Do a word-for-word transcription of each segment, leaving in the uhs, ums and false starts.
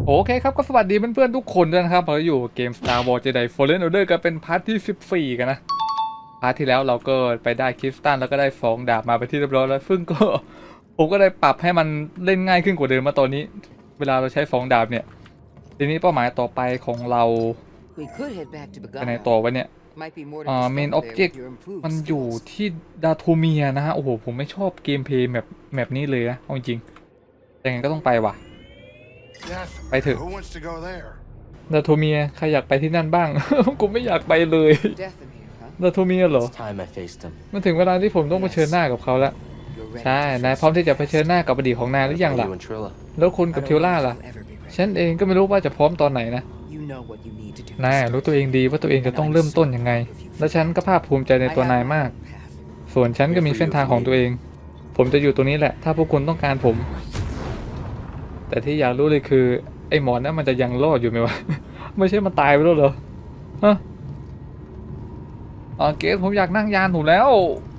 โอเคครับก็สวัสดีเพื่อนๆทุกคนด้วยนะครับเราอยู่เกม Star Wars Jedi Fallen Order กันเป็นพาร์ทที่สิบสี่กันนะพาร์ทที่แล้วเราก็ไปได้คริสตัลแล้วก็ได้ฟองดาบมาไปที่เรียบร้อยแล้วซึ่งก็ผมก็ได้ปรับให้มันเล่นง่ายขึ้นกว่าเดิมมาตอนนี้เวลาเราใช้ฟองดาบเนี่ยทีนี้เป้าหมายต่อไปของเราไปไหนต่อวะเนี่ยอ่า Main Object มันอยู่ที่ดาโทเมียนะฮะโอ้โหผมไม่ชอบเกมเพลย์แมปแมปนี้เลยนะเอาจริงๆแต่งั้นก็ต้องไปว่ะไปเถอะดาโทเมียใครอยากไปที่นั่นบ้าง กูไม่อยากไปเลยดาโทเมียเหรอมันถึงเวลาที่ผมต้องเผชิญหน้ากับเขาแล้วใช่นายพร้อมที่จะเผชิญหน้ากับอดีตของนายหรือยังล่ะแล้วคุณกับทิวล่าล่ะฉันเองก็ไม่รู้ว่าจะพร้อมตอนไหนนะนายรู้ตัวเองดีว่าตัวเองจะต้องเริ่มต้นยังไงและฉันก็ภาคภูมิใจในตัวนายมากส่วนฉันก็มีเส้นทางของตัวเองผมจะอยู่ตรงนี้แหละถ้าพวกคุณต้องการผมแต่ที่อยากรู้เลยคือไอ้หมอนนั้นมันจะยังรอดอยู่ไหมวะ ไม่ใช่มันตายไปแล้วเหรอฮะอ๋อเกสผมอยากนั่งยานหนูแล้ว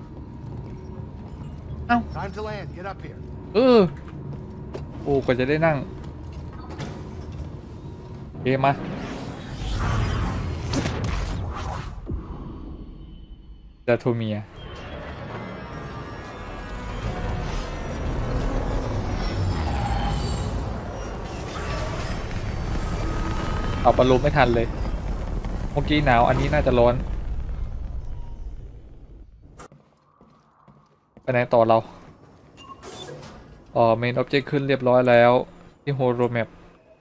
เอ้าเออโอ้ก็จะได้นั่งเกมมาดาโทเมียเอาปลาลมไม่ทันเลยเมื่อกี้หนาวอันนี้น่าจะร้อนไปไหนต่อเราอ๋อเมนออบเจกต์ขึ้นเรียบร้อยแล้วที่โฮโลแมป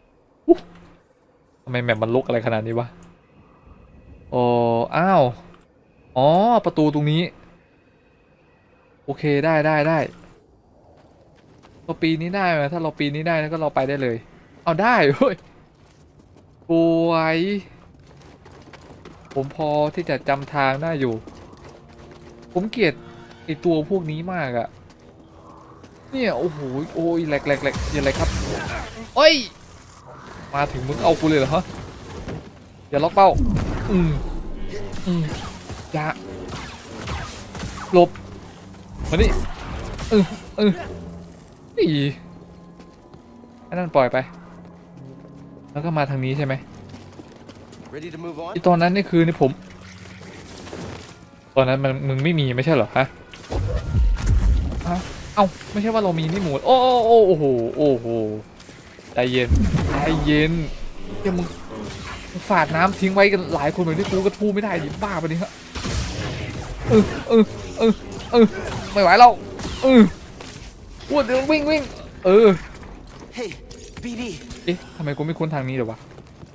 ทำไมแมปมันลุกอะไรขนาดนี้วะโอ้อ้าวอ๋อประตูตรงนี้โอเคได้ได้ได้เราปีนี้ได้ไหมถ้าเราปีนี้ได้แล้วก็เราไปได้เลยเอาได้เฮ้ยสวยผมพอที่จะจำทางได้อยู่ผมเกลียดไอตัวพวกนี้มากอะเนี่ยโอ้โหโอ้ยแหลกแหลกแหลกยังไงครับเอ้ยมาถึงมึงเอากูเลยเหรอฮะอย่าล็อกเป้าอืมอืมอย่าหลบมาดิเออเออนี่ไอ้นั่นปล่อยไปแล้วก็มาทางนี้ใช่ไหมที่ตอนนั้นนี่คือนี่ผมตอนนั้นมันมึงไม่มีไม่ใช่เหรอฮะเอ้าไม่ใช่ว่าเรามีนี่หมูโอ้โอ้โอ้โหโอ้โหใจเย็นใจเย็นเดี๋ยวมึงฝาดน้ำทิ้งไว้กันหลายคนเหมือนที่กูกระทู้ไม่ได้ดิบ้าปะเนี่ยเออเออเออเออไม่ไหวแล้วเอออ้วนเดี๋ยววิ่งวิ่งเออเอ๊ะทำไมกูไม่คุ้นทางนี้เดี๋ยววะ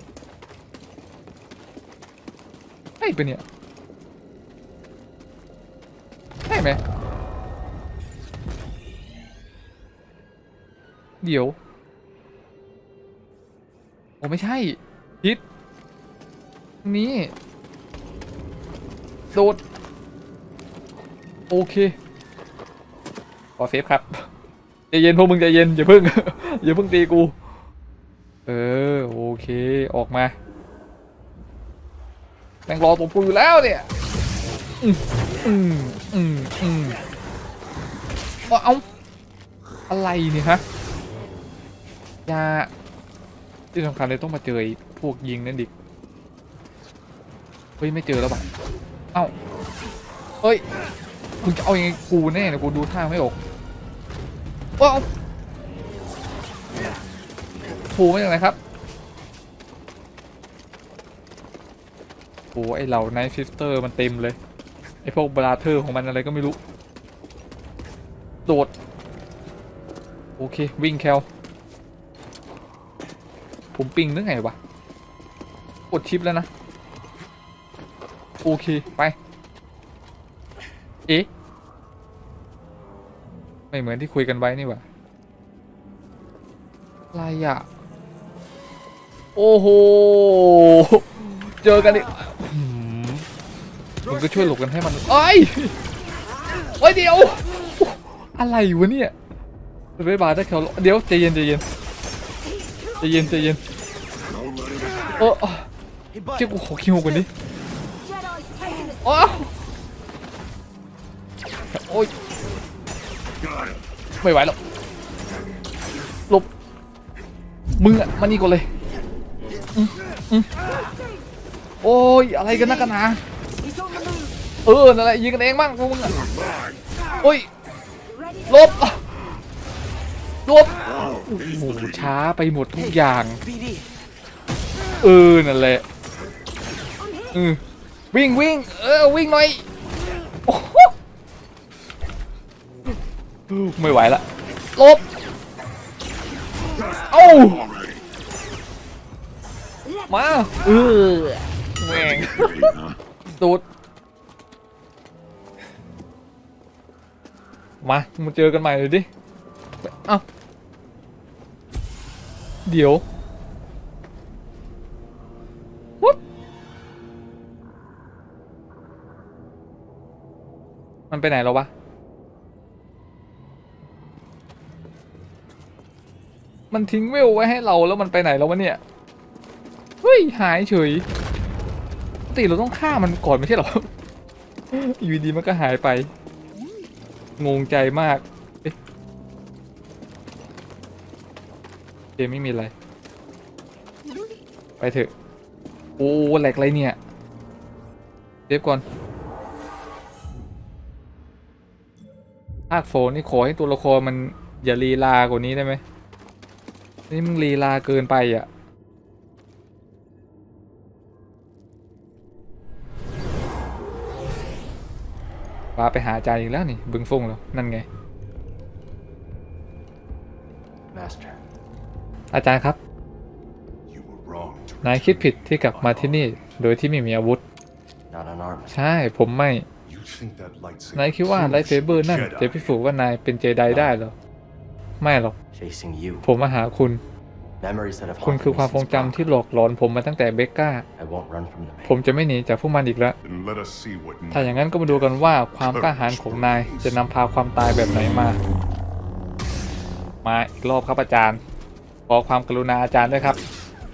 ใช่ปะเนี่ยใช่ไหมเดี๋ยวโอ้ไม่ใช่พิษนี้โดดโอเคขอเซฟครับใจเย็นพวกมึงใจเย็นอย่าเพิ่ง อย่าเพิ่งตีกูเออโอเคออกมาแม่งรอตัวกูอยู่แล้วเนี่ยอืมอืมอืมอืมเอาอะไรเนี่ยฮะยาที่สำคัญเลยต้องมาเจอพวกยิงนั่นดิเฮ้ยไม่เจอแล้วป่ะเอ้าเฮ้ยมึงจะเอายังไงกูแน่เนี่ยกูดูท่าไม่ออกว้าวผูไม่อย่างไรครับโอ้ไอเหล่าไนท์ซิสเตอร์มันเต็มเลยไอพวกบราเธอร์ของมันอะไรก็ไม่รู้โดดโอเควิ่งแคลผมปิงนึกไงวะกดชิปแล้วนะโอเคไปเอ๊ะไม่เหมือนที่คุยกันไว้นี่วะอะไรอ่ะโอ้โหเจอกันดิมึงก็ช่วยหลบกันให้มันเอ้ยเฮ้ยเดี๋ยวอะไรวะเนี่ยไปบาร์ได้แค่เดี๋ยวใจเย็นใจเย็นใจเย็นใจเย็นเออเจ้ากูขอคิวกันดิโอ้โอ้ยไม่ไหวแล้วหลบมึงอะมานี่ก่อนเลยอืมอืมโอ้ยอะไรกันนักกันหนาเออนั่นแหละยิงกันเองบ้างพวกมึงอะโอ้ยลบลบโอ้โหช้าไปหมดทุกอย่างเออนั่นแหละเออวิ่งวิ่งเออวิ่งหน่อยโอ้โหไม่ไหวละลบเอ้ามาเออแม่งตูดมามาเจอกันใหม่เลยดิเอ้าเดี๋ยววัดมันไปไหนแล้ววะมันทิ้งเวลไว้ให้เราแล้วมันไปไหนแล้ววะเนี่ยเฮ้ยหายเฉยปกติเราต้องฆ่ามันก่อนไม่ใช่หรออยู่ดีมันก็หายไปงงใจมากเอ๊ะเกมไม่มีอะไรไปเถอะโอ้แหลกอะไรเนี่ยเซฟก่อนภาคโฟนนี่ขอให้ตัวละครมันอย่าลีลากว่านี้ได้ไหมนี่มึงลีลาเกินไปอ่ะปาไปหาอาจารย์อีกแล้วนี่บึงฟงแล้วนั่นไง Master. อาจารย์ครับนายคิดผิดที่กลับมาที่นี่โดยที่ไม่มีอาวุธ Not unarmed. ใช่ผมไม่นายคิดว่าไลท์เซเบอร์นั่นจะพิสูจน์ว่านายเป็นเจไดได้เหรอไม่หรอก Chasing you. ผมมาหาคุณ Memories that have คุณ haunted คือ me ความทรง since จำที่หลอกหลอนผมมาตั้งแต่เบกก้า I won't run from them. ผมจะไม่หนีจากพวกมันอีกแล้ว ถ้าอย่างนั้นก็มาดูกันว่าความกล้าหาญของนายจะนำพาความตายแบบไหนมา มาอีกรอบครับอาจารย์ขอความกรุณาอาจารย์ด้วยครับ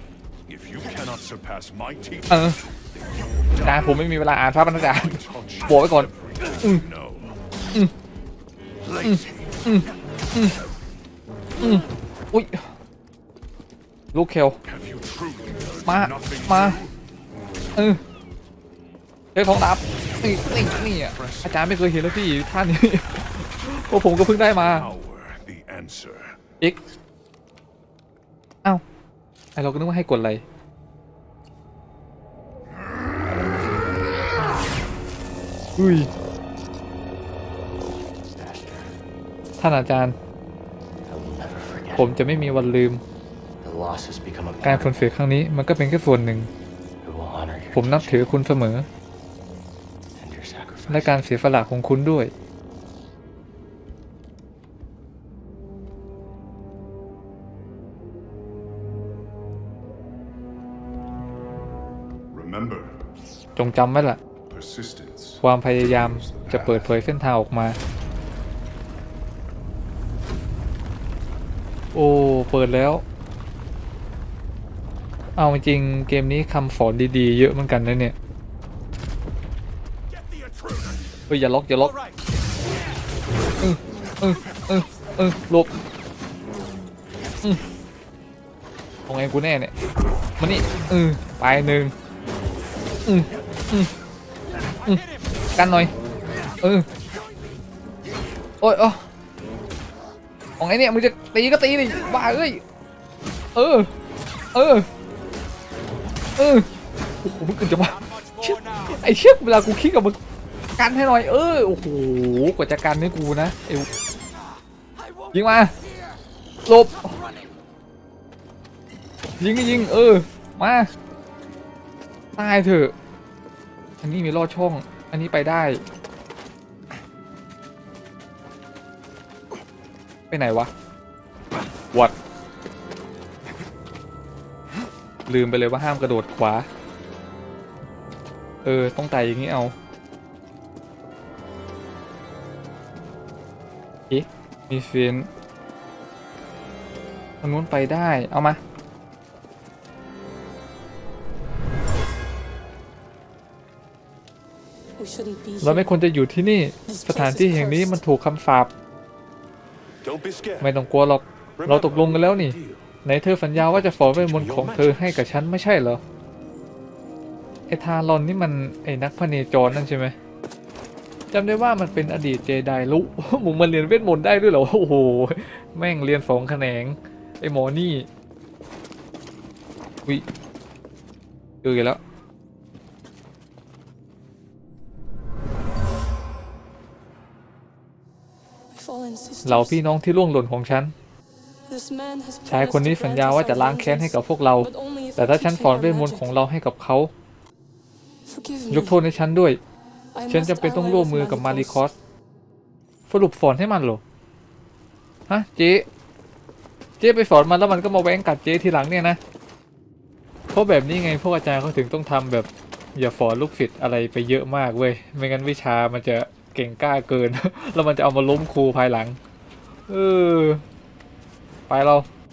เอออาจารย์ผมไม่มีเวลาอ่านพระบรรณาจารย์บอกไว้ก่อนอืมอืมอืมอืมอืมอืมอุ้ยลูกเคลมามาเออเฮ้ยทองดาบนี่นี่นี่อ่ะอาจารย์ไม่เคยเห็นแล้วพี่ท่านนี้พวกผมก็เพิ่งได้มาอีกเอ้าไอเราก็นึกว่าให้กดอะไรอุ้ยท่านอาจารย์ผมจะไม่มีวันลืมการสูญเสียครั้งนี้มันก็เป็นแค่ส่วนหนึ่งผมนับถือคุณเสมอและการเสียสละของคุณด้วยจงจำไว้ล่ะความพยายามจะเปิดเผยเส้นทางออกมาโอ้เปิดแล้วเอาจริงเกมนี้คำสอนดีๆเยอะเหมือนกันนะเนี่ยเฮ้ยอย่าล็อกอย่าล็อกเออเออเออเออหลบอืมของไงกูแน่เนี่ยมานี่เออไปหนึ่งอืมอืมอืมกันหน่อยเออโอ้ยอ๋อของไงเนี่ยมึงจะตีก็ตีดิบ้าเอ้ยเออเออเออโอ้โหมึงเกินจะมาไอ้เชี่ยเวลากูคิดกับมึงกันให้หน่อยเออโอ้โหกว่าจะกันให้กูนะเอวยิงมาหลบยิงก็ยิงเออมาตายเถอะอันนี้มีลอดช่องอันนี้ไปได้ไปไหนวะวัดลืมไปเลยว่าห้ามกระโดดขวาเออต้องไต่อย่างนี้เอาเอ๊ะมีเฟนทางนู้นไปได้เอามาเราไม่ควรจะอยู่ที่นี่สถานที่แห่งนี้มันถูกคำสาปไม่ต้องกลัวหรอกเราตกลงกันแล้วนี่ไหนเธอสัญญาว่าจะสอนเวทมนต์ของเธอให้กับฉันไม่ใช่เหรอไอ้ทารอนนี่มันไอ้นักพเนจรนั่นใช่ไหมจำได้ว่ามันเป็นอดีตเจไดลุมึงมาเรียนเวทมนต์ได้ด้วยเหรอโอ้โหแม่งเรียนสองแขนงไอ้หมอนี่วิเจอกันแล้วเราพี่น้องที่ร่วงหล่นของฉันชายคนนี้สัญญาว่าจะล้างแค้นให้กับพวกเราแต่ถ้าฉันสอนเวทมนต์ของเราให้กับเขายกโทษให้ฉันด้วยฉันจำเป็นต้องร่วมมือกับมาริคอสสรุปสอนให้มันเหรอฮะเจ๊เจ๊ไปสอนมันแล้วมันก็มาแว้งกัดเจ๊ทีหลังเนี่ยนะเพราะแบบนี้ไงพวกอาจารย์เขาถึงต้องทำแบบอย่าสอนลูกศิษย์อะไรไปเยอะมากเว้ยไม่งั้นวิชามันจะเก่งกล้าเกิน แล้วมันจะเอามาล้มครูภายหลังเออไปเรา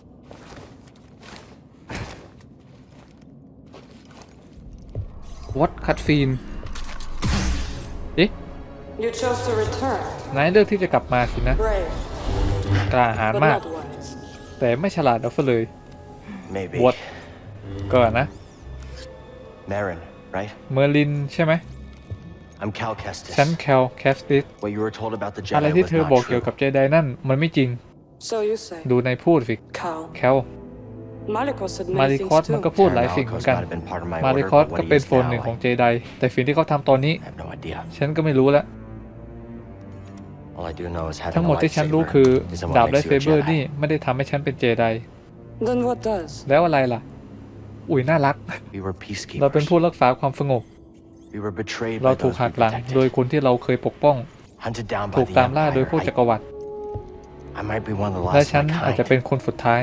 วัดคัดฟีนเอ๊ะนายเลือกที่จะกลับมาสินะกล้าหาญมากแต่ไม่ฉลาดเอาซะเลยวัดก่อนนะ Merrin, right? เมอร์ลินใช่ไหม I'm Cal Kestis. ฉันแคลแคสติส What you were told about the อะไร Jedi ที่ was เธอ not บอกเกี่ยวกับ true. เจไดนั่นมันไม่จริง So you say. ดูในพูดสิ Cal. แคล Malicos said มา many ริค things อสมันก็ too. พูดหลายสิ่งเหมือนกัน Malicos might have been part of my มาริ order, คอส but what ก็ he เป็น is ส่วนห now, นึ่งของ I เจไดแต่สิ่งที่เขาทำตอนนี้ have no idea. ฉันก็ไม่รู้แล้ว All I do know is ทั้ง having หม a ดที่ฉันรู้คือ lightsaber isn't ดาบ what ไล makes ท์เซ you a เบอร์นี่ Jedi. ไม่ได้ทำให้ฉันเป็นเจได Then what does? แล้วอะไรล่ะ อุ้ยน่ารัก We were เราเป็น peacekeepers. ผู้รักษาความสงบ We were betrayed เรา by ถูก those หัก we หลัง โดย protected. คนที่เราเคยปกป้อง Hunted down ถู by ก the ตามล่าโดย Empire. พวก I, จักรวรรดิ I might be one of the และ last ฉั of น my อาจจะ kind. เป็นคนสุดท้าย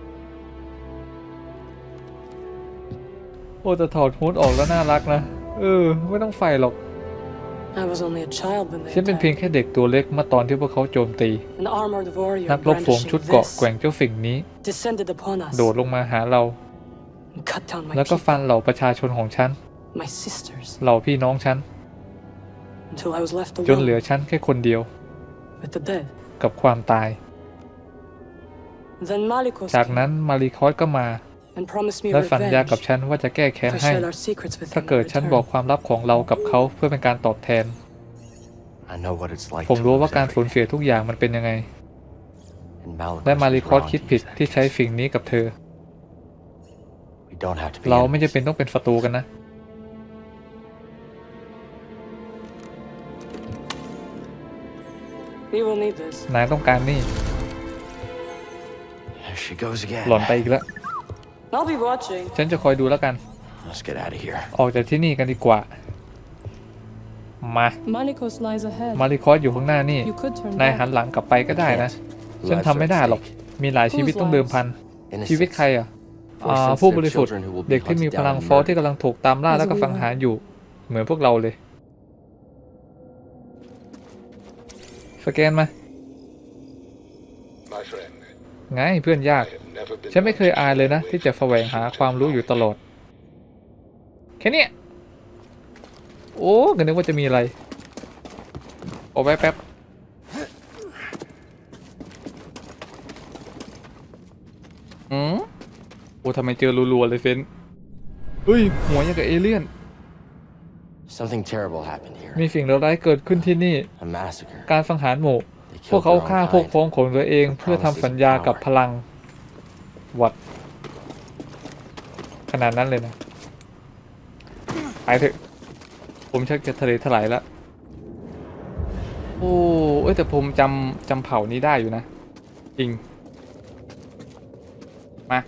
โอ้แต่ถอดฮูดออกแล้วน่ารักนะเออไม่ต้องไฟหรอก I was only a child when they ฉันเป็นเพียง attacked. แค่เด็กตัวเล็กเมื่อตอนที่พวกเขาโจมตี An armored warrior นักรบฝูงชุด brandishing เกราะ this แกว่งเจ้าสิ่งนี้ descended upon us โดดลงมาหาเรา and cut down my แล้วก็ people, ฟันเหล่าประชาชนของฉัน my sisters, เหล่าพี่น้องฉัน until I was left จนเหลือ alone ฉันแค่คนเดียว with the dead. กับความตาย Then Malicos จาก came นั้นมาริคอสก็มา and promised me และสัญญา revenge กับฉันว่าจะแก้แค้น if I ให้ shared our secrets with ถ้า him เกิด in ฉันบอก return. ความลับของเรากับเขาเพื่อเป็นการตอบแทน I know what it's like ผม to รู้ lose ว่าการสูญ everything. เสียทุกอย่างมันเป็นยังไง And Malicos และมา was ริคอส wrong คิด to ผิด use that ที่ใช้ against สิ่งนี้กับเธอ me. We don't have to be เราไม่ enemies. จำเป็นต้องเป็นศัตรูกันนะ We will need this. นายต้องการนี่ There she goes again. หล่อนไปอีกแล้ว I'll be watching. ฉันจะคอยดูแล้วกัน Let's get out of here. ออกจากที่นี่กันดีกว่า มา Malicos lies ahead. มาริคอสอยู่ข้างหน้านี่ You could turn นายหั back. นหลังกลับไปก็ได้นะ ฉันทำไม่ได้หรอก มีหลายชีวิตต้องเดิมพัน ชีวิตใครอ่ะอ่าผู้บริสุทธิ์ เด็กที่มีพลังฟอสที่กำลังถูกตามล่าแล้วก็สังหารอยู่ เหมือนพวกเราเลย สแกนมา My friend, ไงเพื่อนยาก I have never been ฉันไม่เคย one to อายเลยนะ stay away ที่จะแสวงหาความรู้อยู่ตลอด แค่เนี้ยโอ้ก็นึกว่าจะมีอะไรโอ้แป๊บแป๊บอืมโอ้ทำไมเจอรัวๆเลยเฟนเฮ้ย หัวยังกับเอเลี่ยน Something terrible happened here. มีสิ่งเลวร้ายเกิดขึ้นที่นี่ A massacre. การสังหารหมู่ They พวก killed เขา their ฆ่า own พวก kind. พ้องของตัวเองเพื่อทำสัญญากับพลัง วัด ขนาดนั้นเลยนะ ไปเถอะ ผมชักจะทะเลถลายแล้ว โอ้เอ้ยแต่ผมจำจำเผ่านี้ได้อยู่นะ จริง มา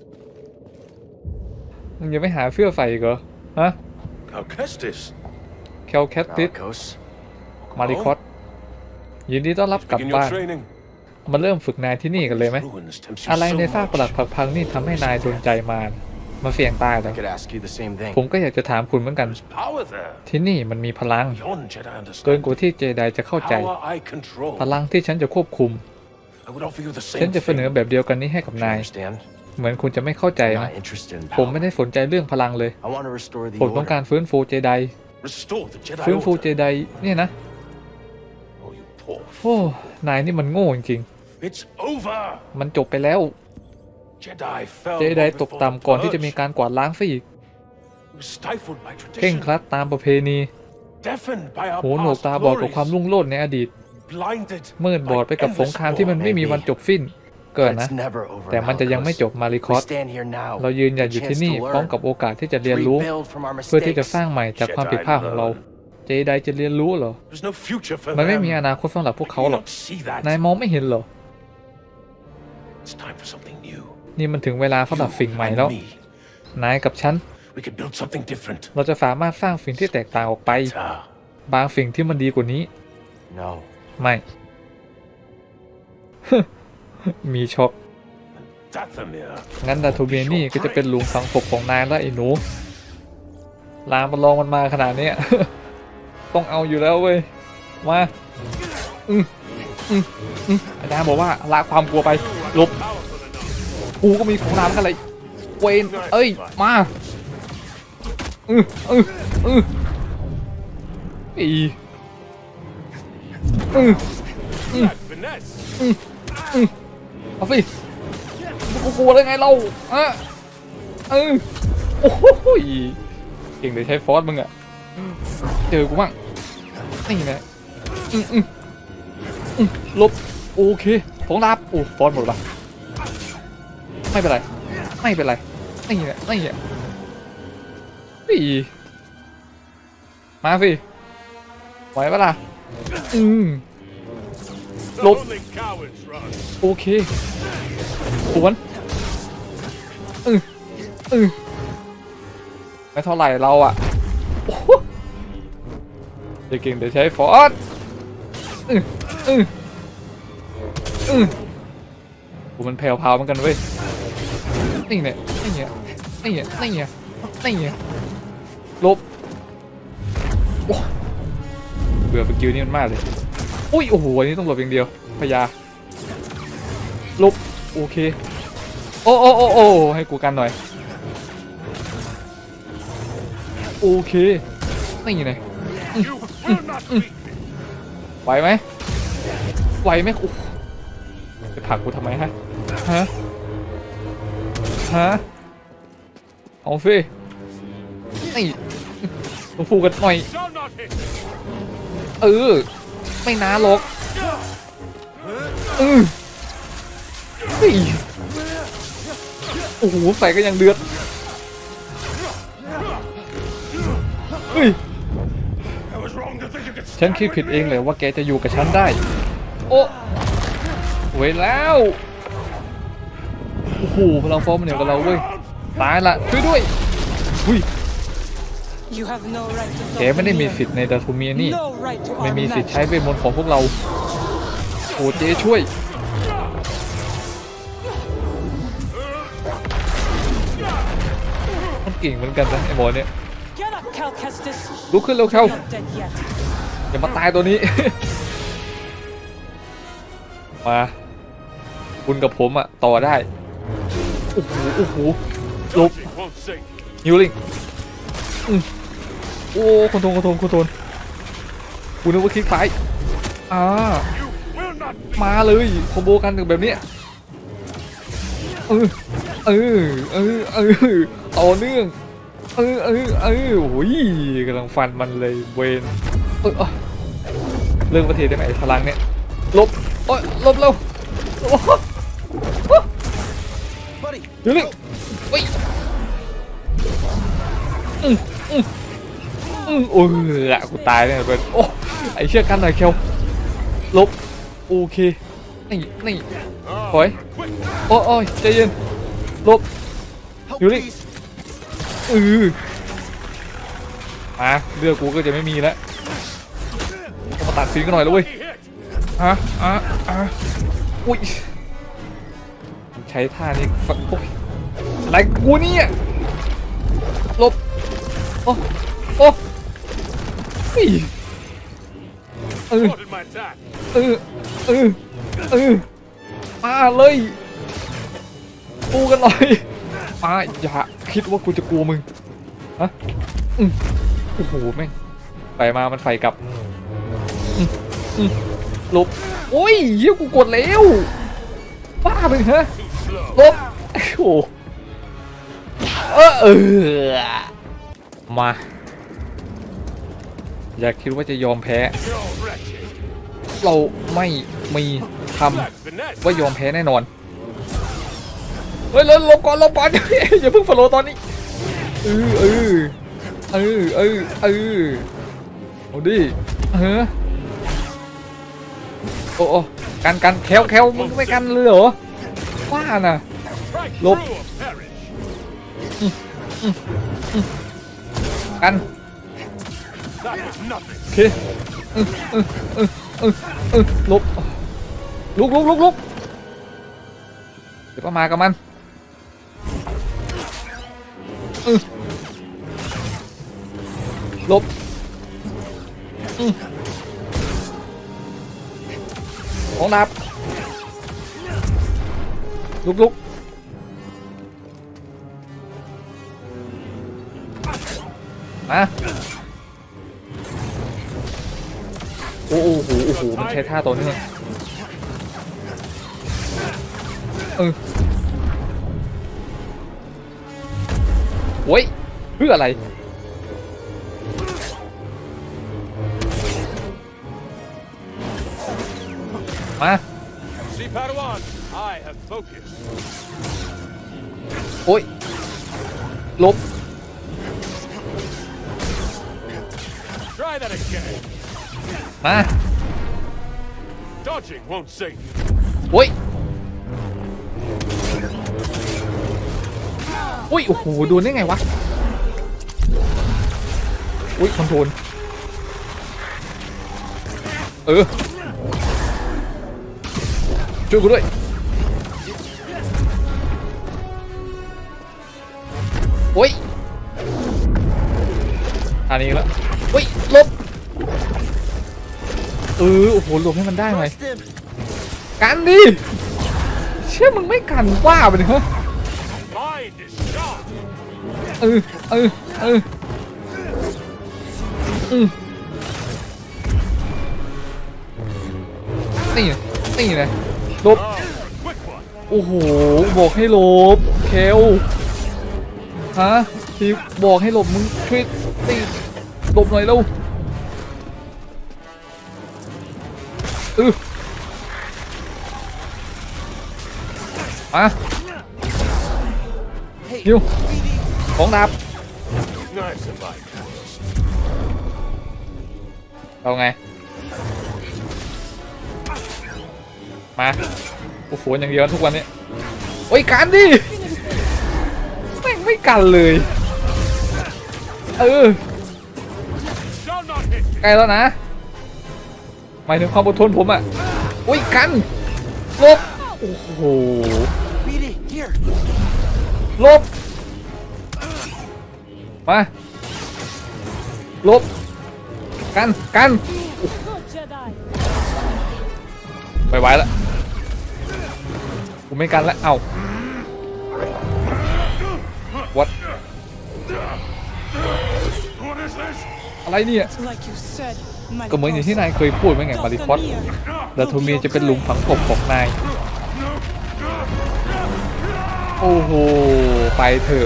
มึงยังไม่หาเสื้อใส่อีกเหรอ ฮะ Cal Kestis. แคลแคทติส Malicos. มาริคอสยินดีต้อนรับกลับ Begin your บ้าน training. มาเริ่มฝึกนายที่นี่กันเลยไหม Ruins tempt you อะไรใน so ซากปรัก much. ผักพังนี่ทำให้นายโดนใจมารมาเสี่ยงตายเหร I อ could ask you the same thing. ผมก็อยากจะถามคุณเหมือนกัน There's power there. ที่นี่มันมีพลัง Beyond Jedi เกิน understanding. กว่าที่เจไดจะเข้าใจ Power I control. พลังที่ฉันจะควบคุม I would offer you the ฉัน same จะเสนอ thing. แบบเดียวกันนี้ให้กับ Do you นาย understand? เหมือนคุณจะไม่เข้าใจ I'm นะ not interested in ผมไม่ power. ได้สนใจเรื่องพลังเลย I want to restore the ผมต้อง order. การฟื้นฟูเจได Restore the Jedi ฟื้นฟูเจ Order. ไดเนี่ยนะ Oh, you poor โอ้ นายนี่มันโง่จริง It's over. ๆ มันจบไปแล้ว Jedi fell เจได long ตก before ต่ำก่อนที่จะมี the การกวาดล้างซะอีก purge. Was stifled by เข่ง tradition. ครัดตามประเพณี Deafened by our หูหนวก past ตาบอดกับความ glories. รุ่งโรจน์ในอดีต Blinded มืดบอดไปกับ by สงครามที่มัน endless ไม่มีวันจบสิ้น เกิด But นะ it's never over, แต่มันจะยังไม่จบ Malicos. มาริคอ We ส stand here now. เรายืนหยัดอยู่ที่นี่ a chance to พร้อม learn, กับโอกาสที่จะ to เรียนรู้ rebuild from our เพื่อที่จะ mistakes. สร้างใหม่จากความผิดพลาดของเรา เจไดจะเรียนรู้เหรอ There's no future for มันไม่ them. มีอนาคตสำหรับพวกเขา You หรอก don't see that. นายมองไม่เห็นเหรอ It's time for something new. นี่มันถึงเวลาสำหรับสิ่งใหม่แล้ว And me. นายกับฉัน We could build something different. เราจะสามารถสร้างสิ่งที่แตกต่างออกไป Ah, บางสิ่งที่มันดีกว่านี้ No. ไม่ มีช็อก Dathomir. งั้นดาทูเมียนี่ก็จะเป็นหลุมฝังศพของนายแล้วไอ้หนู ลามันลองมันมาขนาดเนี้ย ต้องเอาอยู่แล้วเว้ย มาอืมอืมอืมอาจารย์บอกว่าละความกลัวไปหลบกูก็มีของรามกันเลยเวนเอ้ย มาอืออืออืออีอือ Finesse. เอาสิกูกลัวได้ไงเราอ่ะเออโอ้โหเก่งเลยใช้ฟอสมึงอะเจอกูบ้างนี่นะอืมอืมอืมลบโอเคของลาบโอ้ฟอสหมดปะไม่เป็นไรไม่เป็นไรนี่แหละนี่แหละปีมาสิไหวปะล่ะอืม Lột. Only cowards run. โอเคสวนอืออือไม่เท่าไหร่เราอะโอ้โหจะเก่งแต่ใช้ฟอสอืออืออือโอ้มันแผ่วพาวเหมือนกันเว้ยนี่เนี่ยนี่เนี่ยนี่เนี่ยนี่เนี่ยนี่เนี่ยลบโอ้เบื่อสกิลนี่มันมากเลยอุ้ยโอ้โหอันนี้ต้องหลบอย่างเดียวพยาลบโอเคโอ้โอ้โอ้โอ้ให้กูกันหน่อยโอเคนี่ไง You will not beat me. ไหวไหมไหวไหมโอ้จะผลักกูทำไมฮะฮะฮะเอาสินี่ต้องฟูกันหน่อย Shall not hit. เออไม่นานหรอกอือเฮ้ยโอ้โหใส่ก็ยังเดือดเฮ้ย I was wrong to think you could ฉันคิดผิดเองเลยว่าแกจะอยู่กับฉันได้โอ้เว้ยแล้วโอ้โหพลังฟอร์มมันเหนือกับเราเว้ยตายละช่วยด้วยหุ้ย You have no right to แกไม่ได้มีสิทธิ์ในดาทูเมียนี่ No right to ไม่ our มีสิทธิ์ match. ใช้เวทมนต์ของพวกเราโอ้เจ๊ช่วยมันเก่งเหมือนกันนะไอ้หมอเนี่ย Get up, Cal Kestis. ลุกขึ้นเร็วเข้า Not dead yet. อย่ามาตายตัวนี้ มาคุณกับผมอะต่อได้โอ้โหโอ้โหหลบ Logic won't save you. ฮิวลิงอืมโอ้คอนโทรลคอนโทรลคอนโทรลกูนึกว่าคลิกซ้ายอ่า You will not beat มาเลยคอมโบกันแบบเนี้ยเออเออเออเออต่อเนื่องเออเออเออโอ้ยกำลังฟันมันเลยเวนเออเรื่องประเทศได้ไหมพลังเนี่ยลบโอ้ยลบเร็วโอ้โห Buddy. ฮิวลิงไปอืมอืมอืมโอ้ยละกูตายเนี่ยเว้ยโอ้ไอเชือกกันหน่อยเคียวลบโอเคนี่นี่ถอยโอ้โอ้ยใจเย็นลบ Help, Yuli. please. เออมาเลือกกูก็จะไม่มีแล้วต้องมาตัดสินกันหน่อยแล้วเว้ย me hit. อ่ะอ่ะอ่ะอุ้ยใช้ท่านี้ฟักโอ้ยอะไรกูเนี่ยลบโอ้โอ้เฮ้ยเออ Spotted my attack. เออเออเออมาเลยกูกันหน่อยมาอย่าคิดว่ากูจะกลัวมึงฮะอืมโอ้โหแม่งไปมามันไฟกลับอืมอืมลบโอ้ยเหี้ยกูกดแล้วบ้าไปฮะ Too slow. ลบโอ้เออเออมาอย่าคิดว่าจะยอมแพ้ You're wretched. เราไม่มีค That's the net. ำว่ายอมแพ้แน่นอนเฮ้ยลบลบก่อนลบก่อน อย่าเพิ่งฟอลโล่ตอนนี้เออเออเออเออเออเอาดิเฮ้อโอ้โอ้กันกันแคลแคลมึงไม่กันเลยเหรอว่าน่ะ Right Lộp. through a parish. กัน That was nothing. โอเคเออเออเออเออเออลบลุกลุกลุกลุกเดี๋ยวป้ามากับมันเออลบอืมของดับลุกลุกมาโอ้โหโอ้โหโอ้โหมันใช้ท่าตัวนี้เออโว้ยเพื่ออะไรมา See, Padawan, I have focus. โอ้ยลบ Try that again. มา Dodging won't save you. โอ้ยโอ้ยโอ้โหโดนได้ไงวะโอ้ยคอนโทรลเออช่วยกูด้วยโอ้ยอันนี้แล้วโอ้ยลบเออโอ้โหหลบให้มันได้ไหมกันดิเชื่อมึงไม่กันว่าไปเลยเหรอ Mind is sharp. เออเออเอออืมนี่นี่นะลบ Oh, quick one. โอ้โหบอกให้หลบเคลฮะที่บอกให้หลบมึงช่วยตีหลบหน่อยเร็วเออมาฮิวของดาบ Nice and light. เอาไงมาโอ้โหอย่างเดียวทุกวันนี้โอ้ยกันดิแม่งไม่กันเลยเออ Shall not hit me. ใกล้แล้วนะหมายถึงความอดทนผมอ่ะโอ้ยกันลบโอ้โห Beat it, here. ลบมาลบกันกัน Jedi. ไปไหวแล้วกูไม่กันแล้วเอ้าวัด What is this? อะไรเนี่ย Like you said, ก็เหมือนอย่างที่นายเคยพูดไว้ไงมาริพอสดาโทเมียจะเป็นหลุมฝังศพของนายโอ้โหไปเถอะ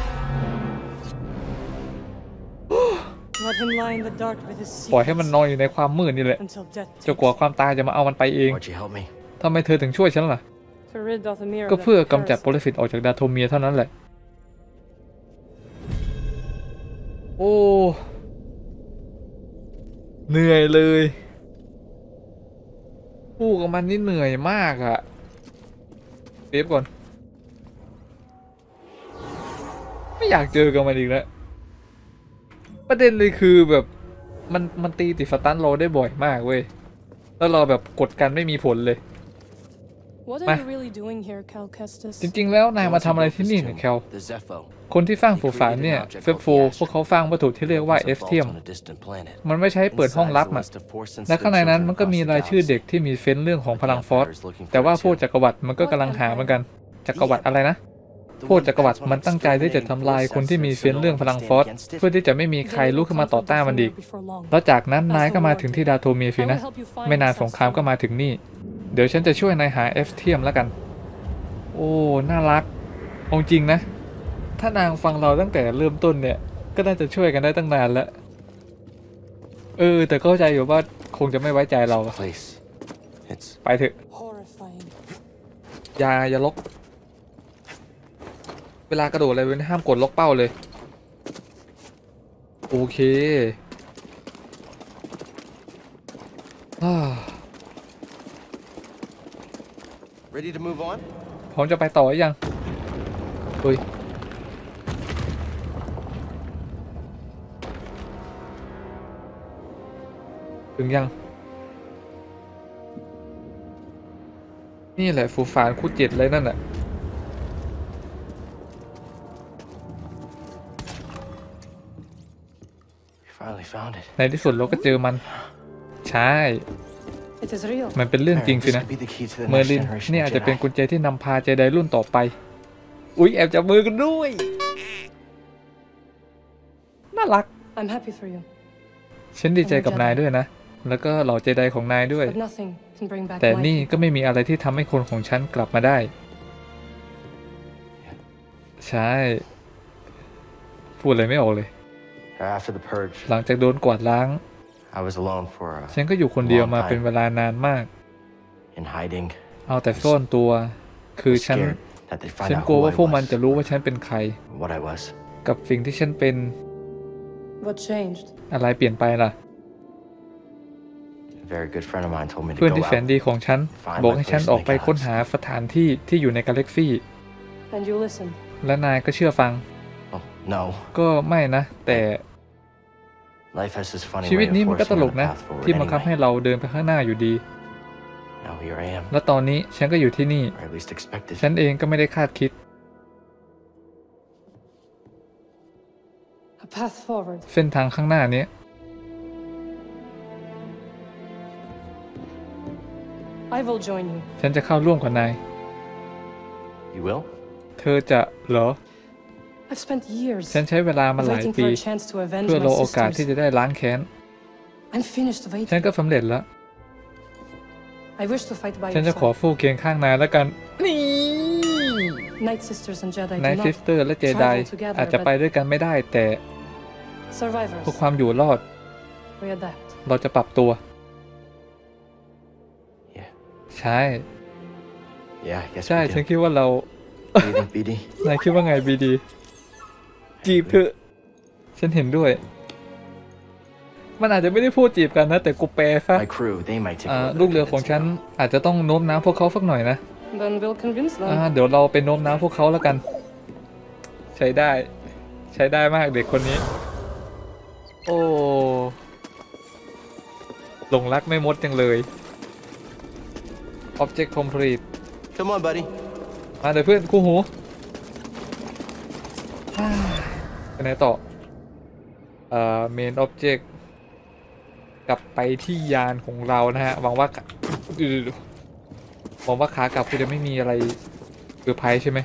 Let him lie in the dark with his ปล่อยให้มัน secrets นอนอยู่ในความมืดนี่แหละ until death จนกว่าความตายจะมาเอามันไปเอง Why'd you help me? ทำไมเธอถึงช่วยฉันล่ะ to rid Dathomir ก็ of เพื่อ that กำจัดป parasite. รสิตออกจากดาโทเมียเท่านั้นแหละโอ้เหนื่อยเลยพูดกับมันนี่เหนื่อยมากอะเซฟก่อนไม่อยากเจอกับมันอีกแล้วประเด็นเลยคือแบบมันมันตีติดสตันเราได้บ่อยมากเว้ยแล้วเราแบบกดกันไม่มีผลเลย What are you really doing here, Cal Kestis? จริงๆแล้วนายมาทำอะไรที่นี่เนี่ยแคล The Zepho. คนที่สร้างฝูฝานเนี่ยเฟฟโฟพวกเขาสร้างวัตถุที่เรียกว่าเอฟเทียม มันไม่ใช้เปิดห้องลับอ่ะและข้างในนั้นมันก็มีรายชื่อเด็กที่มีเฟ้นเรื่องของพลังฟอสแต่ว่าพวกจักรวรรดิมันก็กำลังหาเหมือนกันจักรวรรดิอะไรนะพวกจักรวรรดิมันตั้งใจที่จะทำลายคนที่มีเฟ้นเรื่องพลังฟอสเพื่อที่จะไม่มีใครลุกขึ้นมาต่อต้านมันอีกแล้วจากนั้นนายก็มาถึงที่ดาโทเมียสินะไม่นานสงครามก็มาถึงนี่เดี๋ยวฉันจะช่วยนายหาเอฟเทียมแล้วกันโอ้น่ารักเอาจริงนะถ้านางฟังเราตั้งแต่เริ่มต้นเนี่ยก็น่าจะช่วยกันได้ตั้งนานแล้วเออแต่เข้าใจอยู่ว่าคงจะไม่ไว้ใจเรา Place. It's ไปเถอะ Horrifying. อย่าอย่าล็อกเวลากระโดดอะไรเว้นห้ามกดล็อกเป้าเลยโอเคอ่า ready to move on. พร้อมจะไปต่อหรือยังเฮ้ยถึงยังนี่แหละฟูฟานคู่เจ็ดเลยนั่นแหละ We finally found it. ในที่สุดเราก็เจอมันใช่ It is real. มันเป็นเรื่องจริง This สินะ could be the key to the เมอ next ร์ลิน generation นี่ of อาจจะเป็น Jedi. กุญแจที่นำพาเจไดรุ่นต่อไปอุ๊ยแอบจับมือกันด้วยน่ารัก I'm happy for you, ฉันดีใจกับนายด้วยนะแล้วก็เหล่าเจไดของนายด้วย but nothing can bring back แต่ my นี่ people. ก็ไม่มีอะไรที่ทำให้คนของฉันกลับมาได้ใช่พูดอะไรไม่ออกเลย After the purge, หลังจากโดนกวาดล้าง I was alone for a ฉันก็อยู่คนเดียวมาเป็นเวลานานมาก in hiding. เอาแต่ซ่อนตัว คือฉัน Scared that they'd find ฉัน out กลัว who ว่า I พวกมัน was, จะรู้ว่าฉันเป็นใคร what I was. กับสิ่งที่ฉันเป็น What changed? อะไรเปลี่ยนไปล่ะ A very good friend of mine told me to เพื่อน go ที่แสน out. ดีของฉัน บอกให้ฉันออกไปค้นหาสถานที่ที่อยู่ในกาแล็กซี่ And you listened. และนายก็เชื่อฟัง Oh, no. ก็ไม่นะ แต่ Life has this funny ชีวิต way นี้ of มันก็ต forcing ล you ก on a นะ path forward ที่บังคับให้ anyway. เราเดินไปข้างหน้าอยู่ดี Now here I am, และตอนนี้ฉันก็อยู่ที่นี่ or at least expected. ฉันเองก็ไม่ได้คาดคิด A path forward. เส้นทางข้างหน้านี้ I will join you. ฉันจะเข้าร่วมกับนาย You will? เธอจะเหรอ I've spent years ฉันใช้เวลามาหลาย waiting ปี for a chance to avenge เพื่อรอ my โอกาสที่ sisters. จะได้ล้างแค้น I'm finished ฉัน waiting. ก็สำเร็จแล้ว I wish to fight by ฉัน your จะขอ side. ฟู่เคียงข้างนายแล้วกัน นี่ Night sisters and Jedi นาย do ซิส not เตอร์และเจได travel together, อาจจะไป but ด้วยกันไม่ได้ แต่ survivors. เพื่อความอยู่รอด We adapt. เราจะปรับตัว Yeah. ใช่ Yeah, I guess ใช่ we ฉัน do. คิดว่าเรา What do you think, B D? นายคิดว่าไงบีดี จีบเถอะ ฉันเห็นด้วย มันอาจจะไม่ได้พูดจีบกันนะ แต่กูแปลซะ My crew, they might take อ่า a little ลูก bit เรือ of ของฉัน convincing, อาจจะต้องโน้มน้าวพวกเขาสักหน่อยนะ Then we'll convince อ่า them. เดี๋ยวเราไปโน้มน้าวพวกเขาแล้วกัน ใช้ได้ ใช้ได้มากเด็กคนนี้ โอ้หลงรักไม่มดจังเลย Object complete though. Come on, buddy. มาเดี๋ยวเพื่อนคู่หูอ่าไปไหนต่อเอ่อ main object กลับไปที่ยานของเรานะฮะหวังว่าอือหวังว่าขากลับคือจะไม่มีอะไรเซอร์ไพรส์ใช่ไหม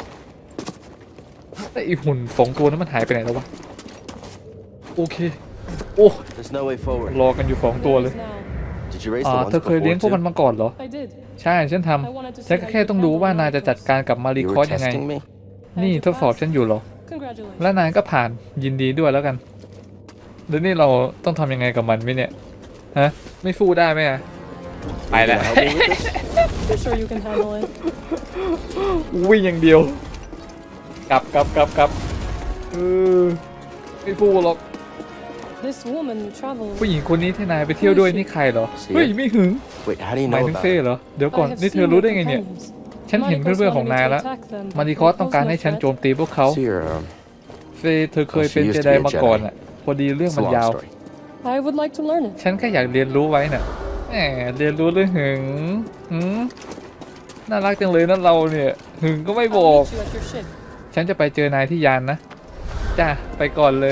แต่อีหุ่นสองตัวนั้นมันหายไปไหนแล้ววะโอเคโอ้ There's no way forward. รอกันอยู่สองตัวเลย Now, Did you raise อ่า the ones เธอเคยเลี้ยงพวก before มัน too? มาก่อนเหรอ I did. ใช่ฉันทำฉันก็แค่ต้องรู้ว่านายจะจัดการกับมารี You คอ were สยังไง testing me? นี่ทดสอบฉันอยู่เหรอ Congratulations. และนายก็ผ่านยินดีด้วยแล้วกันแล้วนี่เราต้องทำยังไงกับมันไหมเนี่ยฮะไม่สู้ได้ไหมอะไปแล้ว You gonna help me with this? I'm sure you can handle it. วิ่งอย่างเดียว กลับกลับกลับกลับเออไม่สู้หรอก This woman traveled. ผู้หญิงคนนี้ที่นายไปเที่ยวด้วยนี่ใครเหรอเฮ้ยไม่หึง Wait, how do you หมาย know ถึง about เฟ่ it? เหรอเดี๋ยวก่อน I have นี่เธอ seen รู้ your ได้ไงเนี่ย companions. ฉันเห็นเพื่อนๆของนายแล้ว มาริคอสต้องการให้ฉันโจมตีพวกเขา So you're, um, เฟย์เธอเคยเป็นเจไดมาก่อนอ่ะพอดีเรื่อง it's มั a น long ยาว story. I would like to learn it. ฉันแค่อยากเรียนรู้ไว้น่ะแหมเรียนรู้เรื่องหึงหืมน่ารักจังเลยนั่นเราเนี่ยหึงก็ไม่ I'll บอก meet you at your ship. ฉันจะไปเจอนายที่ยานนะจ้าไปก่อนเลย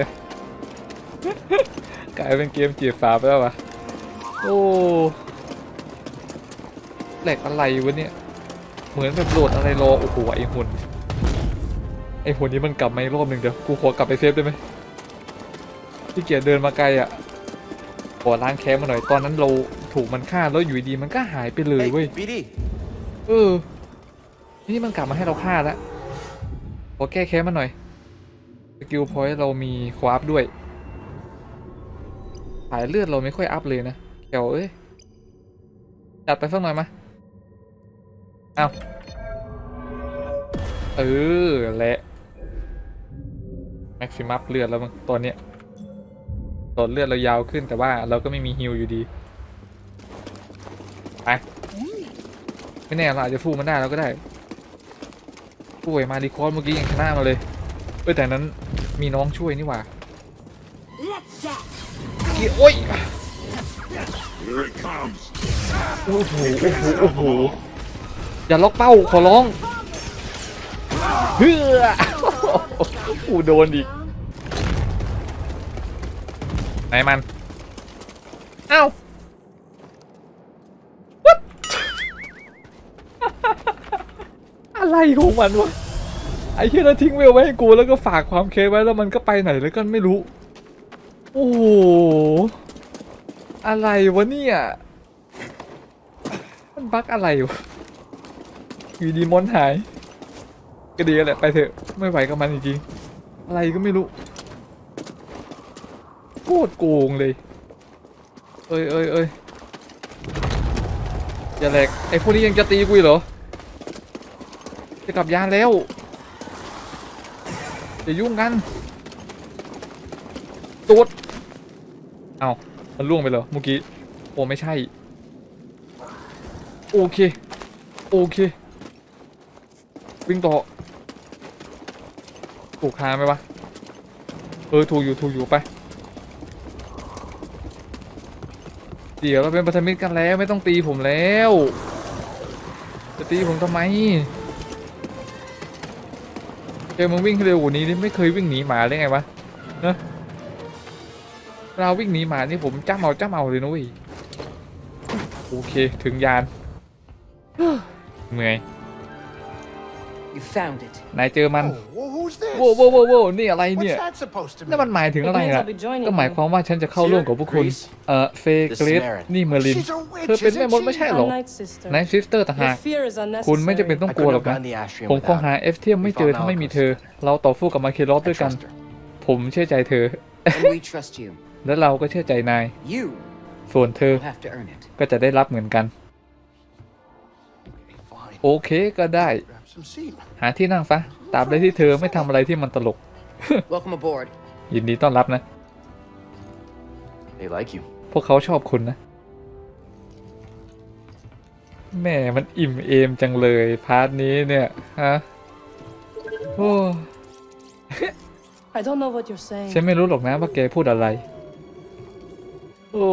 กลายเป็นเกมจีบสาวไปแล้ววะโอ้แหลกอะไรวะเนี่ยเหมือนแบบโหลดอะไรรอโอ้โหไอหุ่นไอหุ่นนี้มันกลับมาอีกรอบหนึ่งเดี๋ยวกูขอกลับไปเซฟได้ไหมที่เกียจเดินมาไกลอ่ะขอล้างแค้นมาหน่อยตอนนั้นเราถูกมันฆ่าแล้วอยู่ดีมันก็หายไปเลย Hey, เว้ย B D. เออนี่มันกลับมาให้เราฆ่าแล้วขอแก้แค้นมาหน่อยสกิลพอยต์เรามีควาร์ปด้วยสายเลือดเราไม่ค่อยอัพเลยนะแกวเอ้ยจัดไปสักหน่อยมาเอาเออและแม็กซิมัมเลือดแล้วมั้งตอนเนี้ยตอนเลือดเรายาวขึ้นแต่ว่าเราก็ไม่มีฮิลอยู่ดีไปไม่แน่เราอาจจะฟูมันได้เราก็ได้ฟูไอ้มาดีคอสเมื่อกี้ยังชนะมาเลยเออแต่นั้นมีน้องช่วยนี่หว่าเกี่ยโอ้ย Here it comes. โอ้โหโอ้โหโอ้โหอย่าล็อกเป้าขอร้องเฮ้ออูโดนอีกไหนมันเอ้า What อะไรของมันวะไอ้เหี้ยนั่นทิ้งเวลไว้ให้กูแล้วก็ฝากความเคไว้แล้วมันก็ไปไหนแล้วก็ไม่รู้โอ้โหอะไรวะเนี่ยมันบั๊กอะไรวะอยู่ดีมอนหายก็ดีแหละไปเถอะไม่ไหวกับมันจริงๆอะไรก็ไม่รู้โคตรโกงเลยเอ้ยเอ้ยเอ้ยอย่าแหลกไอ้พวกนี้ยังจะตีกูเหรอจะกลับยานแล้วจะยุ่งกันตูดเอามันล่วงไปเหรอเมื่อกี้โอ้ไม่ใช่โอเคโอเควิ่งต่อถูกทางไหมวะเออถูกอยู่ถูกอยู่ไปเดี๋ยวเราเป็นพันธมิตรกันแล้วไม่ต้องตีผมแล้วจะตีผมทำไมเจอมึงวิ่งเร็วกว่านี้นี่ไม่เคยวิ่งหนีหมาได้ไงวะเนอะเราวิ่งหนีหมานี่ผมจ้ำเอาจ้ำเอาเลยนุ้ยโอเคถึงยานเหนื่อย You found it. นายเจอมัน Oh, well, who's this? โว้โว้โว้โว้นี่อะไรเนี่ย What's that supposed to นั่น mean? มันหมายถึงอะไร It means ล่ะ I'll be joining ก็หมายความว่าฉันจะเข้าร่วมกับพวกคุณ เอ่อเฟเกรสนี่เมอร์ลิน She's a เธอ witch, เป็นแม่มด isn't ไม่ she? ใช่หรอ I'm Night Sister. นายซิสเตอร์ต่างหาก Your fear is คุณไม่จำเป็น unnecessary. ต้อง I กลัว couldn't หรอก have นะ gone the Astrium ผมคงหา without เอฟเทียมไม่เจอถ้าไม่มีเธอ เราต่อสู้กับมาเคลอส her. ด้วย I กัน trust her. ผมเชื่อใจเธอ And we trust you. และเราก็เชื่อใจนาย You ส่วนเธอ will have to earn it. ก็จะได้รับเหมือนกัน Fine. โอเคก็ได้ Grab some seat. หาที่นั่งซะตราบใดที่เธอไม่ทำอะไรที่มันตลก Welcome aboard. ยินดีต้อนรับนะ They like you. พวกเขาชอบคุณนะแม่มันอิ่มเอมจังเลยพาร์ทนี้เนี่ยฮะโอ้ I don't know what you're saying. ฉันไม่รู้หรอกนะว่าแกพูดอะไรโอ้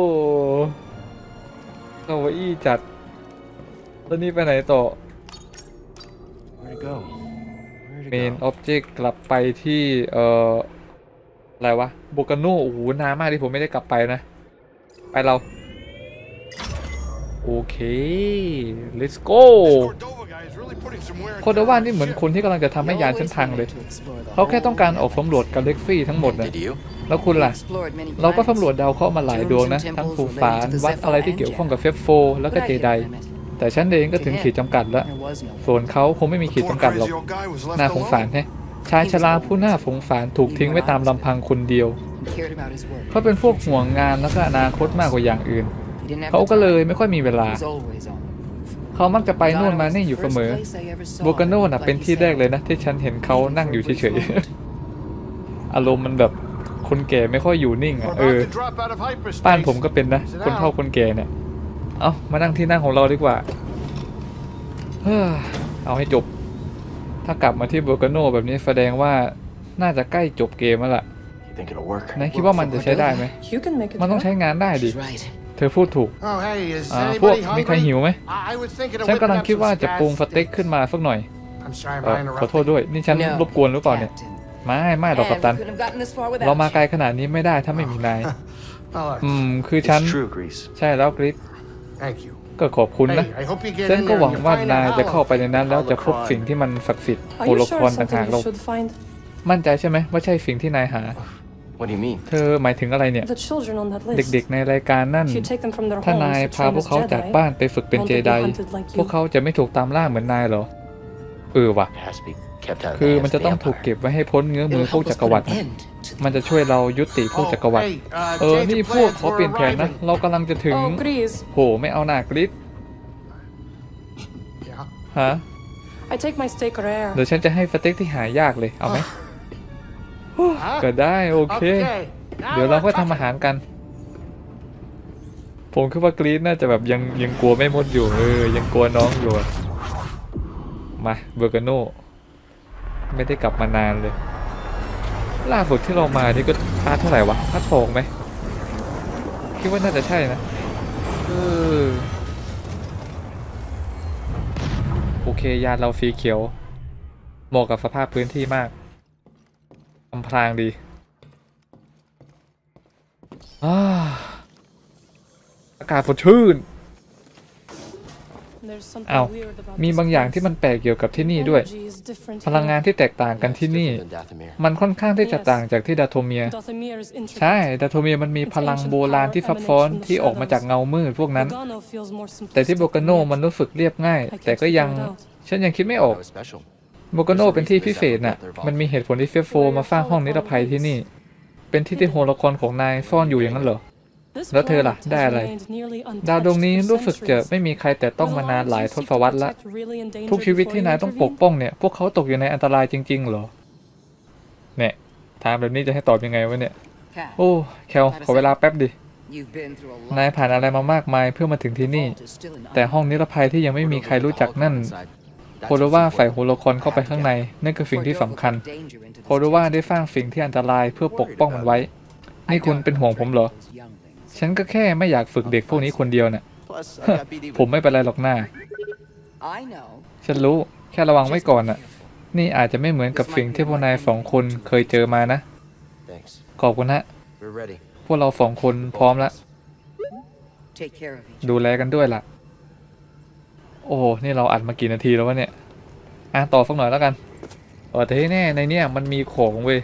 คาวาอี้จัดแล้วนี่ไปไหนต่อ Where to go? Where เมน to อ go? อบเจกต์กลับไปที่เอ่ออะไรวะโบกาโนโอ้โหนานมากที่ผมไม่ได้กลับไปนะ ไปเรา โอเค let's go This Cordova guy is really putting some wear and โคโดวานี่เหมือนคนที่กำลังจะทำให้ยานฉันพังเลย เขาแค่ต้องการออกสำรวจกาแล็กซี่ทั้งหมดนะ Did you? แล้วคุณล่ะ เราก็สำรวจดาวเคราะห์มาหลายดวงนะ ทั้งสุสานวัดอะไรที่เกี่ยวข้องกับเฟฟโฟแล้วก็เจได แต่ฉันเองก็ถึงขีดจำกัดแล้ว ส่วนเขาคงไม่มีขีด The จำ poor กัดหรอก crazy old guy was left น่าสงสาร alone. แฮะชายชราผู้น่าสงสารถูกทิ้งไว้ตามลำพังคนเดียว เขาเป็นพวกห่วงงานแล้วก็อนาคตมากกว่าอย่างอื่น เขาก็เลยไม่ค่อยมีเวลา เขามักจะไปนู่นมานี่อยู่เสมอโบกาโน่น่ะเป็นที่แรกเลยนะที่ฉันเห็นเขานั่งอยู่เฉยๆ อารมณ์มันแบบคนแก่ไม่ค่อยอยู่นิ่ง We're อ่ะเออ about to drop out of hyperspace. บ้านผมก็เป็นนะ คนเฒ่าคนแก่เนี่ย เอามานั่งที่นั่งของเราดีกว่าเฮ้อเอาให้จบ ถ้ากลับมาที่โบกาโน่แบบนี้แสดงว่าน่าจะใกล้จบเกมแล้วล่ะ You think it'll work? นายคิดว่ามันจะใช้ได้ไหม You can make it มันต้อง work. ใช้งานได้ดิ She's right. เธอพูดถูก Oh, hey, is อ่าพวก anybody มีใครหิ hungry? วไหม I was thinking of ฉัน whipping กำลัง up คิด some ว่าจะปรุง spaz สเต็ก steak. ขึ้นมาสักหน่อย I'm sorry, เอ่อ am I ขอโทษ interrupting? ด้วย นี่ฉัน No, รบกวนหรือเปล่าเนี่ย Captain. ไม่ไม่หรอกกัปตัน And we couldn't have gotten this far without เรามา you. ไกลขนาดนี้ไม่ได้ถ้าไม่มีนาย Oh, look, อืม คือฉัน It's true, Grease. ใช่แล้วกริซ thank you. ก็ขอบคุณนะ Hey, I hope you get ฉัน in ก็ there หวัง and you ว่า find นาย that จะเข้าไปในนั้น แล้วจะพบ holocron. สิ่งที่มันศักดิ์สิทธิ์ Are โฮ you โล sure คอน it's ต่างหาก something เรา we should find? มั่นใจใช่ไหมว่าใช่สิ่งที่นายหา What do you mean? เธอหมายถึงอะไรเนี่ย The children on that list. เด็กๆในรายการนั่น If you take them from their ถ้า homes นาย to พา train พวก as เขาจาก Jedi, บ้านไปฝึกเป็น won't เจ they be ได hunted like พวก you? เขาจะไม่ถูกตามล่าเหมือนนายเหรอ เออว่ะ It has to be kept out of คือ the มัน hands จะ of the ต้องถูก Empire. เก็บไว้ให้พ้นเงื้อมือ It'll พวก help จั us กรวรร put ดิ an นะ end to มันจะช่วยเรายุติพวก Oh, จักรวรรดิ hey, uh, เออ change นี่ of พวก plans. ขอ We're เปลี่ยนแผนนะ arriving. เรากำลังจะถึง Oh, Grease. โหไม่เอาหนากริด Yeah. ฮะ I take my steak rare. เดี๋ยวฉันจะให้สเต็กที่หายากเลย เอาไหม Huh? ก็ได้โอเค Okay. Now เดี๋ยวเรา we're ก็ทำอา talking. หารกัน ผมคิดว่ากรีดน่าจะแบบยังยังกลัวไม่หมดอยู่เออยังกลัวน้องอยู่อะมาเบอร์กาโน่ไม่ได้กลับมานานเลย ล่าสุดที่เรามานี่ก็พาร์ทเท่าไหร่วะพาร์ทสองไหมคิดว่าน่าจะใช่นะเออโอเคยานเราสีเขียวเหมาะกับสภาพพื้นที่มากอำพรางดีอาอากาศสดชื่น There's something อ้าว weird about มี this บางอย่าง place. ที่มันแปลกเกี่ยวกับที่นี่ด้วย Energy is different พลังงาน here. ที่แตกต่างกัน Yeah, ที่ it's นี่ different than Dathomir. มันค่อนข้างที่จะต่างจากที่ดาโทเมีย Dathomir is intricate. ใช่ดาโทเมียมันมีพลังโบราณที่ซับซ้อนที่ออกมาจากเงามืดพวกนั้น Bogano feels more แต่ที่ simplistic โบกาโน than yet. มันรู้สึกเรียบง่าย แต่ก็ยังฉันยังคิดไม่ออก That was special. โบกาโนเป็นที่พิเศษน่ะมันมีเหตุผลที่เฟฟโฟมาสร้างห้องนิรภัยที่นี่ เป็นที่ที่โฮโลคอนของนายซ่อนอยู่อย่างนั้นเหรอ This แล้วเธอล่ะ planet has ได้อะไร remained nearly untouched ดาวดวงนี้ for รู้สึกจะ centuries. ไม่มีใครแต่ต้องมานานหลายทศวรรษละ The lives you seek to protect really endangered ทุกชีวิตที่ before นาย you ต้องปก intervene? ป้องเนี่ยพวกเขาตกอยู่ในอันตรายจริงๆเหรอเนี่ยถามแบบนี้จะให้ตอบยังไงวะเนี่ย Cat, โอ้แคลขอเวลาแป๊บดิ you've been through a นาย lot. ผ่านอะไรมามากมายเพื่อมาถึงที่นี่ Vault is still an แต่ห้องนิรภัยที่ยังไม่มีใครรู้จักนั่น โคโรวาใส่โฮโลคอนเข้าไปข้างในนั่นคือสิ่งที่สำคัญ โคโรวาได้สร้างสิ่งที่อันตรายเพื่อปกป้องมันไว้ นี่คุณเป็นห่วงผมเหรอ ฉันก็แค่ไม่อยากฝึกเด็กพวกนี้คนเดียวน่ะ Plus, I got B D ผมไม่เป็นไรหรอกหน้า I know. ฉันรู้แค่ระวังไว้ก่อนน่ะ นี่อาจจะไม่เหมือนกับสิ่งที่พวกนายสองคนเคยเจอมานะ Thanks. ขอบคุณฮะ We're ready. พวกเราสองคนพร้อมแล้ว Take care of each ดูแลกันด้วยล่ะ โอ้โหนี่เราอัดมากี่นาทีแล้ววะเนี่ย อ่ะต่อสักหน่อยแล้วกันต่อแต่ที่แน่ในเนี้ยมันมีของเว้ย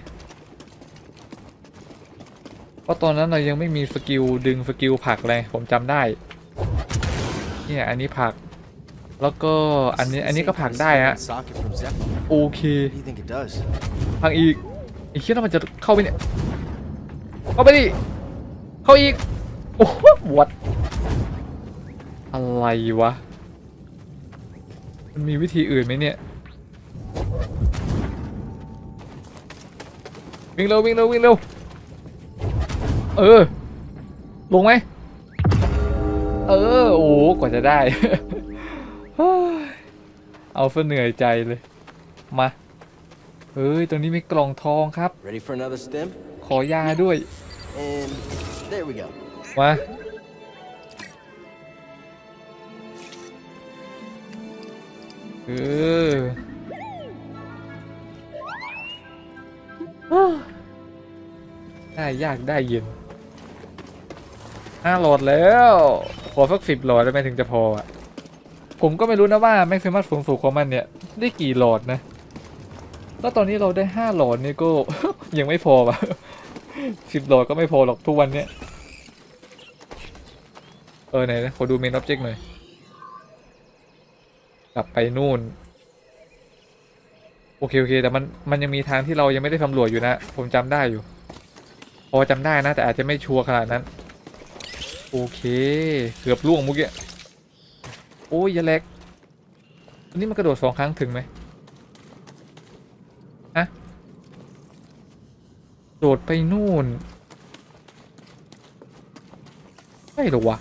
เพราะตอนนั้นเรายังไม่มีสกิลดึงสกิลผลักเลยผมจำได้ เนี่ยอันนี้ผลัก แล้วก็อันนี้อันนี้ก็ผลักได้ฮะ Socket from Zephyr. โอเค What do you think it does? ผลักอีกอีกคิดว่ามันจะเข้าไปเนี่ย เข้าไปดิ เข้าอีก โอ้โหวัดอะไรวะ มันมีวิธีอื่นไหมเนี่ย วิ่งเร็ววิ่งเร็ววิ่งเร็ว เออ ลงไหม เออ โอ้กว่าจะได้ เอาซะเหนื่อยใจเลย มา เฮ้ย ตรงนี้มีกล่องทองครับ Ready for another stem? ขอยาด้วย And there we go. มา เออ ได้ยากได้เย็นห้าโหลดแล้ว ขอสักสิบโหลดได้ไหมถึงจะพออ่ะ ผมก็ไม่รู้นะว่าแม็กซิมัสสูงสุดของมันเนี่ย ได้กี่โหลดนะ แล้วตอนนี้เราได้ห้าโหลดนี่ก็ ยังไม่พอป่ะ สิบโหลดก็ไม่พอหรอกทุกวันเนี้ย เออไหนนะขอดูเมนออบเจกต์หน่อย กลับไปนู่น โอเคโอเคแต่มันมันยังมีทางที่เรายังไม่ได้สำรวจอยู่นะ ผมจำได้อยู่ พอจำได้นะแต่อาจจะไม่ชัวร์ขนาดนั้น โอเคเกือบล่วงเมื่อกี้โอ้ยอย่าเล็กอันนี้มันกระโดดสองครั้งถึงไหมฮะโดดไปนู่นใช่หรอวะ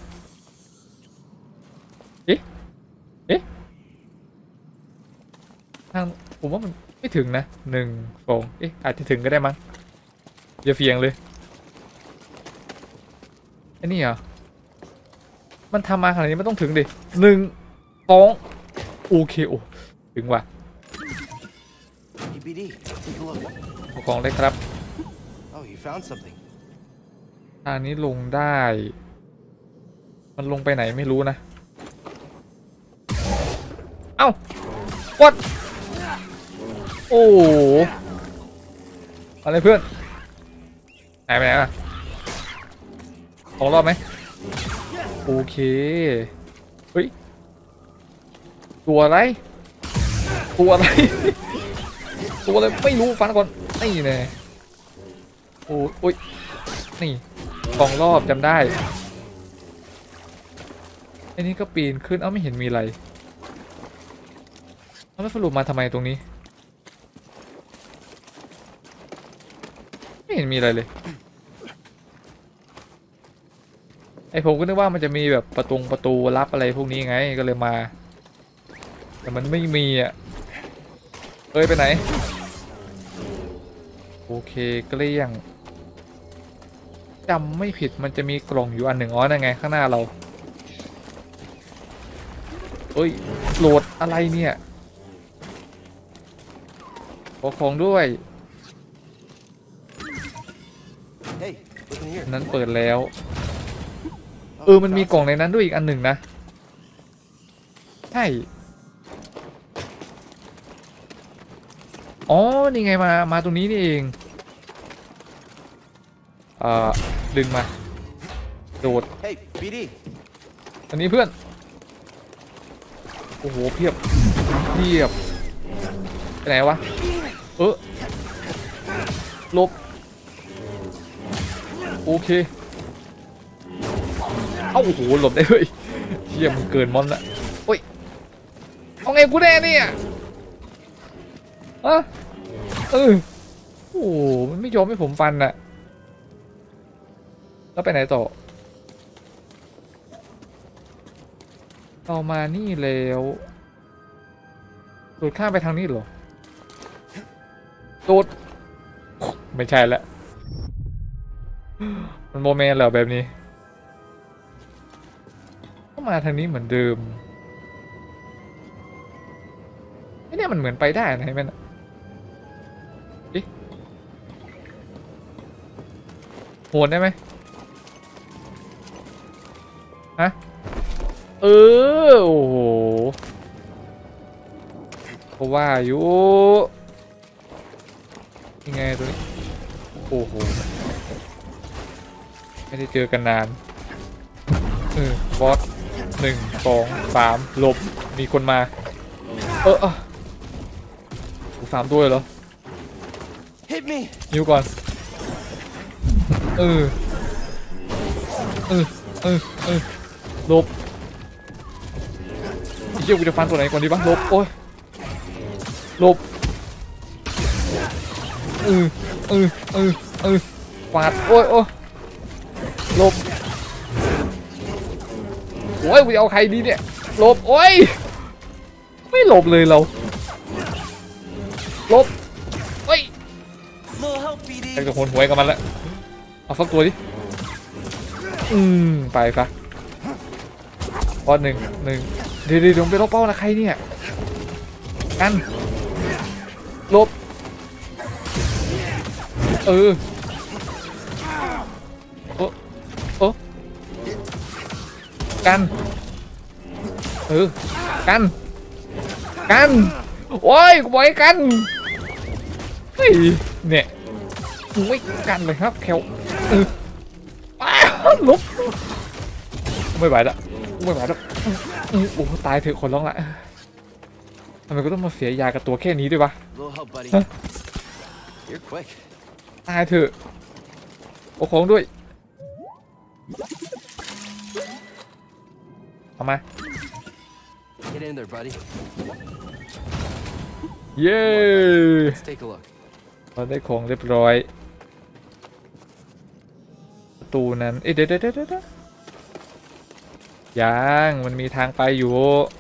เอ๊ะเอ๊ะทางผมว่ามันไม่ถึงนะหนึ่งสองเอ๊ะอาจจะถึงก็ได้มั้งอย่าเฟียงเลยไอ้นี่เหรอมันทำมาขนาดนี้มันต้องถึงดิหนึ่งสองโอเคโอ้ถึงว่ะ Hey, B D, take a look. เอาของเลยครับ Oh, you found something. ทางนี้ลงได้ มันลงไปไหนไม่รู้นะ เอ้าวัดโอ้โหอะไรเพื่อนไหนไปไหนอ่ะสองรอบไหมโอเคเฮ้ยตัวอะไรตัวอะไรตัวอะไรไม่รู้ฟันก่อนนี่แน่โอ้ยโอ้ยนี่กองรอบจำได้ไอ้นี่ก็ปีนขึ้นเอ้าไม่เห็นมีอะไรแล้วสรุปมาทำไมตรงนี้ไม่เห็นมีอะไรเลยไอผมก็นึกว่ามันจะมีแบบประตูประตูลับอะไรพวกนี้ไงก็เลยมาแต่มันไม่มีอ่ะเอ้ยไปไหนโอเคเกลี้ยงจำไม่ผิดมันจะมีกล่องอยู่อันหนึ่งอ๋อนั่นไงข้างหน้าเราเอ้ยโหลดอะไรเนี่ยขอของด้วย Hey, look in here. นั้นเปิดแล้วเออมันมีกล่องในนั้นด้วยอีกอันหนึ่งนะใช่อ๋อนี่ไงมามาตรงนี้นี่เองเอ่อดึงมาโดด Hey, B D. อันนี้เพื่อนโอ้โหเพียบเพียบไปไหนวะเออลบโอเคเอ้าโอ้โหหลบได้เลยเชี่ยมันเกินมอนละโอ้ยเอาไงกูแน่เนี่ยอะเออโอ้โหมันไม่ยอมให้ผมฟันน่ะแล้วไปไหนต่อเรามานี่แล้วโดดข้ามไปทางนี้เหรอโดดไม่ใช่แล้วมันโมเมนต์เหรอแบบนี้ก็มาทางนี้เหมือนเดิมไอ้เนี่ยมันเหมือนไปได้นะเห็นไหมนะอิโหนได้ไหมฮะเออโอ้โหเพราะว่าอยู่ยังไงตัวนี้โอ้โหไม่ได้เจอกันนานเออบอสหนึ่งสองสามหลบมีคนมาเออเออสามตัวเหรอ Hit me. ยิวก่อนเออเออเออเออหลบไอ้เหี้ยกูจะฟันตัวไหนก่อนดีบ้างหลบโอ้ยหลบเออเออเออเออฟาดโอ้ยโอ้ยหลบโอ้ยกูจะเอาใครดีเนี่ยหลบโอ้ยไม่หลบเลยเราหลบเฮ้ย Little help, B D. ใครจะโหนหวยกับมันละเอาสักตัวดิอืมไปซะพอหนึ่งหนึ่งเดี๋ยวเดี๋ยวไปลบเป้านะใครเนี่ยกันลบเออโอ้โอ้กันเออกันกันโอ้ยกูบอกให้กันเฮ้ยเนี่ยมึงไม่กันเลยครับแคลเอออ้าวลุกไม่ไหวละไม่ไหวละโอ้โหตายเถอะคนร้องละทำไมก็ต้องมาเสียยากับตัวแค่นี้ด้วยวะ Little help, buddy. Huh? You're quick. ตายเถอะโอ้ของด้วยเอามา Get in there, buddy. เย้ Let's take a look. เราได้ของเรียบร้อยประตูนั้นเอ๊ะเดี๋ยวเดี๋ยวเดี๋ยวยังมันมีทางไปอยู่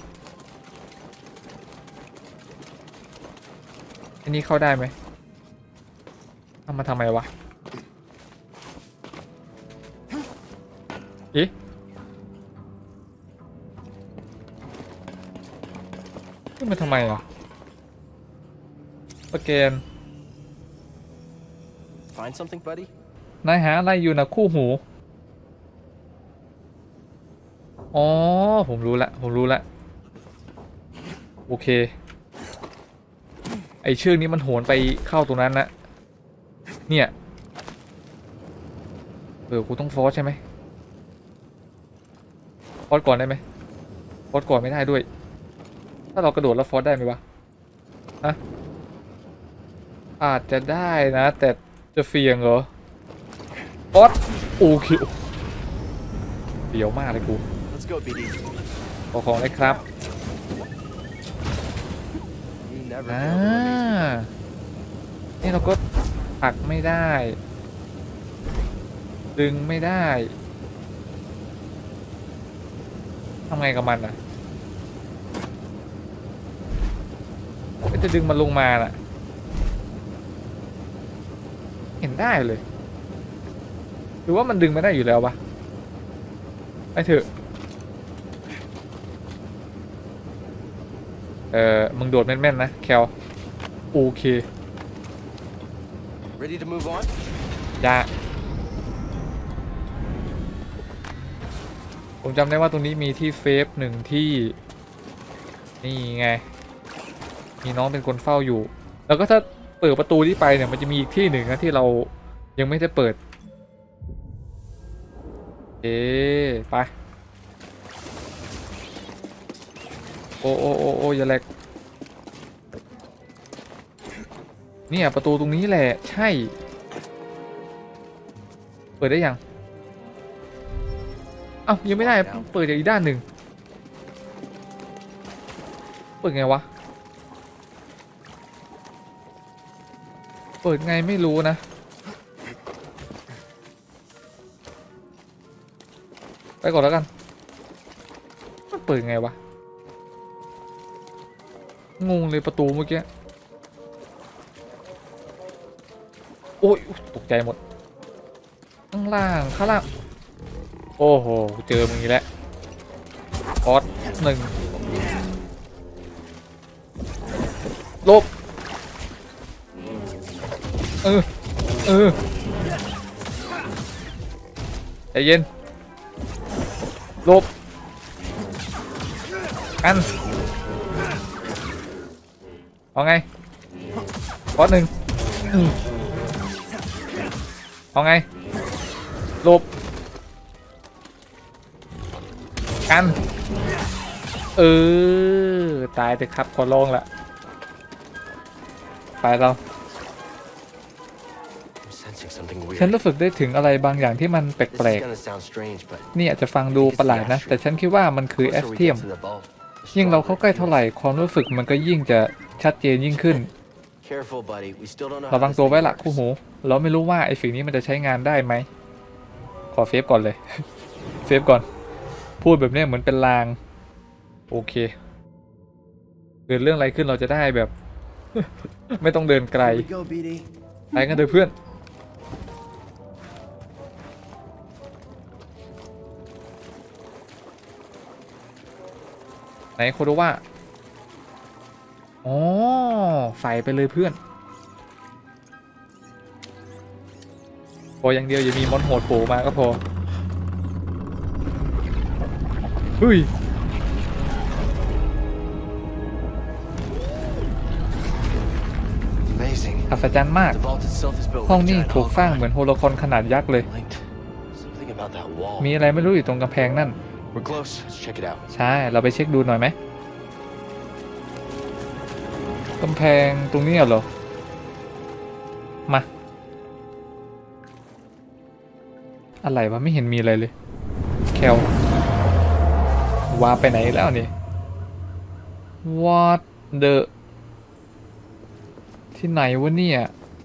อันนี้เข้าได้ไหมเอามาทำไมวะเอ๊ะขึ้นมาทำไมอ่ะสแกน Find something, buddy? นายหาอะไรอยู่นะคู่หู อ๋อ ผมรู้ละ ผมรู้ละ โอเค ไอเชือกนี้มันโหนไปเข้าตรงนั้นนะ เนี่ย เออ กูต้องฟอสใช่ไหมฟอสก่อนได้ไหมฟอสก่อนไม่ได้ด้วย ถ้าเรากระโดดแล้วฟอสได้ไหมวะฮะอาจจะได้นะแต่จะเสี่ยงเหรอออสโอเคเดี๋ยวมากเลยกู Let's go, B D. ขอของเลยครับ You never อ่า fail to amaze me. นี่เราก็ผลักไม่ได้ ดึงไม่ได้ทำไงกับมันอ่ะก็จะดึงมันลงมาน่ะเห็นได้เลยหรือว่ามันดึงไม่ได้อยู่แล้วปะไปเถอะเออมึงโดดแม่นๆนะแคลโอเค Ready to move on? ยาผมจำได้ว่าตรงนี้มีที่เฟฟหนึ่งที่นี่ไงมีน้องเป็นคนเฝ้าอยู่แล้วก็ถ้าเปิดประตูที่ไปเนี่ยมันจะมีอีกที่หนึ่งนะที่เรายังไม่ได้เปิดเอ๊ไปโอ้โอ้โอ้โอ้อย่าแหลกเนี่ยประตูตรงนี้แหละใช่เปิดได้ยังเอ้ายังไม่ได้เปิดจากอีกด้านหนึ่งเปิดไงวะเปิดไงไม่รู้นะไปก่อนแล้วกันมันเปิดไงวะงงเลยประตูเมื่อกี้โอ้ยตกใจหมดข้างล่างข้างล่างโอ้โหเจอมึงอีกแล้วออสหนึ่งลบเออเออใจเย็นลบกันเอาไงออสหนึ่งเอาไงลบกันเออตายเถอะครับขอลองละไปเรา I'm sensing something weird. ฉันรู้สึกได้ถึงอะไรบางอย่างที่มันแป This ล is ก gonna sound strange, but ๆนี่อาจจะฟังดูประหลาดนะแต่ฉันคิดว่ามันคือแอ the ส closer we เทียม get to the bulb, the ยิ่งเราเข้า stronger ใกล้ it เท่าไหร่ feels. ความรู้สึกมันก็ยิ่งจะชัดเจนยิ่งขึ้น Careful, buddy. We still don't know ระ how วัง this ตัว thing ไว้ละ works. คู่หูเราไม่รู้ว่าไอ้สิ่งนี้มันจะใช้งานได้ไหมขอเซฟก่อนเลย เซฟก่อนพูดแบบนี้เหมือนเป็นลางโอเคเกิดเรื่องอะไรขึ้นเราจะได้แบบ ไม่ต้องเดินไกล Here we go, B D. ไปกันเถอะเพื่อนไหนโคโดวะอ๋อใส่ไปเลยเพื่อนพออย่างเดียวอย่ามีมอนโหดโผล่มาก็พอเฮ้ย Amazing. อัศจรรย์มาก The vault itself is built ห้อง like a นี้ giant ถูกสร้าง hologram. เหมือนโฮโลคอนขนาดยักษ์เลย Linked. Something about that wall. มีอะไรไม่รู้อยู่ตรงกำแพงนั่น We're close. Let's check it out. ใช่เราไปเช็คดูหน่อยไหมกำแพงตรงนี้เหรอมาอะไรวะไม่เห็นมีอะไรเลยแคลวาไปไหนแล้วนี่ What the ที่ไหนวะเนี่ย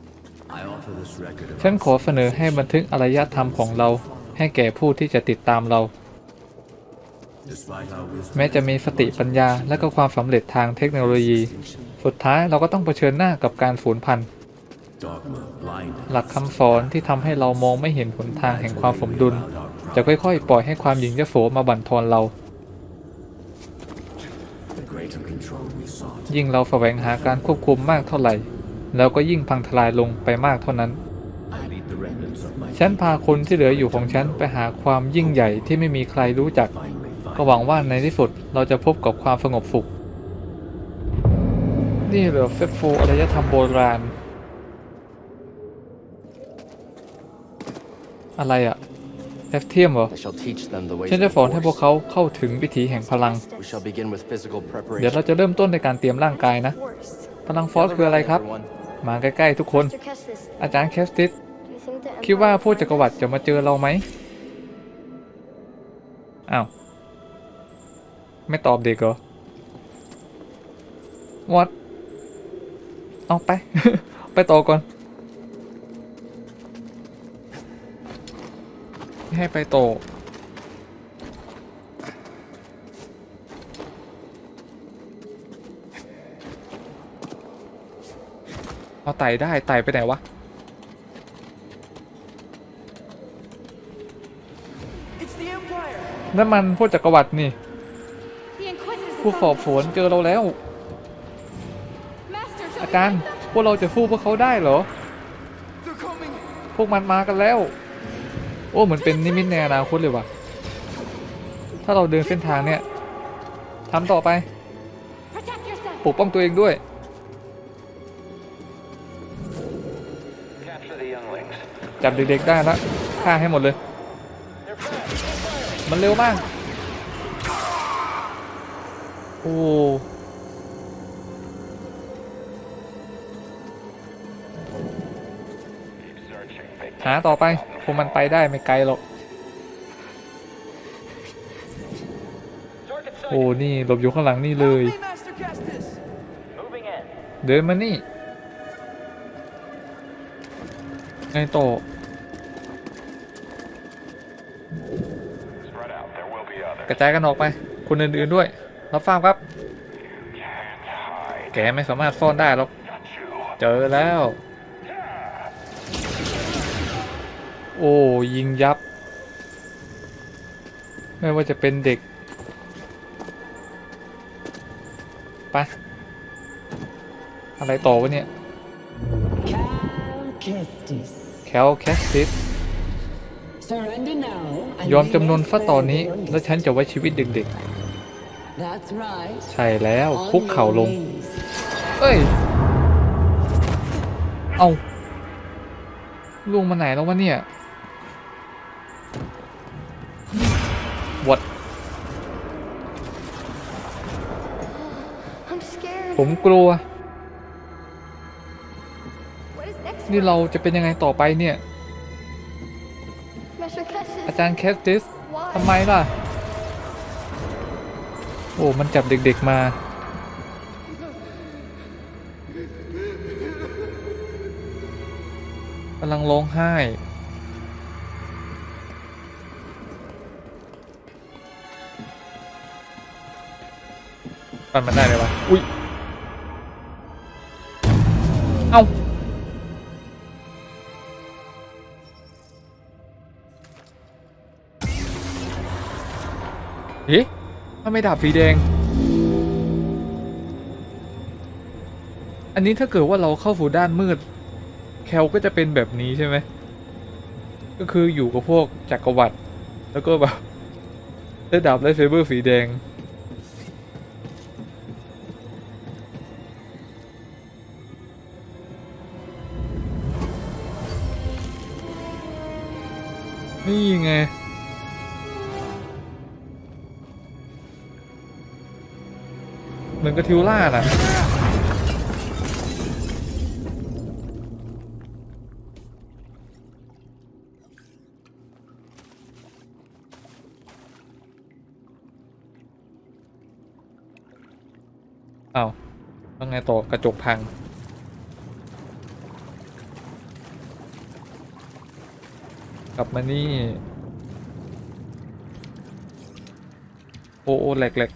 ฉันขอเสนอให้บันทึกอารยธรรมของเราให้แก่ผู้ที่จะติดตามเราแม้จะมีสติปัญญาและก็ความสำเร็จทางเทคโนโลยีสุดท้ายเราก็ต้องเผชิญหน้ากับการสูญพันธุ์หลักคำสอนที่ทำให้เรามองไม่เห็นหนทางแห่งความสมดุลจะค่อยๆปล่อยให้ความหยิ่งยโสมาบั่นทอนเรายิ่งเราแสวงหาการควบคุมมากเท่าไหร่แล้วก็ยิ่งพังทลายลงไปมากเท่านั้นฉันพาคนที่เหลืออยู่ของฉันไปหาความยิ่งใหญ่ที่ไม่มีใครรู้จักก็หวังว่าในที่สุดเราจะพบกับความสงบสุขนี่เหรอเฟสโฟอารยธรรมโบราณอะไรอะแอฟเทียมเหรอ I shall teach them the ways ฉัน of จะ the สอนให้พวก Force. เขาเข้าถึงวิถีแห่งพลัง We shall begin with physical เดี๋ยว preparation. เราจะเริ่มต้นในการเตรียมร่างกายนะ Force. พลังฟอสคืออะไรครับมาใกล้ๆทุกคน Mister Kestis, อาจารย์แคสติส do you think the คิดว่า Empire พวกจักรวรรดิจะมาเจอเราไหมอ้าว ไม่ตอบเด็กเหรอ What เอาไป ไปต่อก่อนไม่ให้ไปต่อเอาไต่ได้ไต่ไปไหนวะ นั่นมันพวกจักรวรรดินี่ The Inquisitors ผู้ have สอบ found สวนเจอเราแล้ว us. Master, shall อา we จารย์ fight them? พวกเราจะสู้พวกเขาได้เหรอ พวกมันมากันแล้ว โอ้เหมือนเป็นนิมิตในอนาคตเลยว่ะ ถ้าเราเดินเส้นทางเนี่ยทำต่อไป Protect yourself. ปกป้องตัวเองด้วย จับเด็กๆได้แล้วฆ่าให้หมดเลย มันเร็วมาก โอ้หาต่อไปพวกมันไปได้ไม่ไกลหรอก โอ้นี่หลบอยู่ข้างหลังนี่เลย เดินมานี่ไงต่อกระจายกันออกไปคนอื่นๆด้วยรับฟังครับ แกไม่สามารถซ่อนได้หรอกเจอแล้ว โอ้ยิงยับ ไม่ว่าจะเป็นเด็กไปอะไรต่อวะเนี่ย แคลแคสติสยอมจำนนซะตอนนี้แล้วฉันจะไว้ชีวิตเด็กๆใช่แล้วคุกเข่าลงเอ้ยเอาล่วงมาไหนแล้ววะเนี่ยวัด I'm scared. ผมกลัว What is next? นี่เราจะเป็นยังไงต่อไปเนี่ย Master Kestis, อาจารย์แคสติส why? ทำไมล่ะ โอ้มันจับเด็กๆมากำลังร้องไห้ปันมันได้เลยวะอุ้ย เอ้า เอ๊ะทำไมดาบสีแดง อันนี้ถ้าเกิดว่าเราเข้าสู่ด้านมืด แคลก็จะเป็นแบบนี้ใช่ไหม ก็คืออยู่กับพวกจักรวรรดิแล้วก็แบบได้ดาบไลท์เซเบอร์สีแดง นี่ไง เหมือนกับทิวล่าน่ะ อ้าวแล้วไงต่อกระจกพัง กลับมานี่ โอ้โอ้แหลกแหลก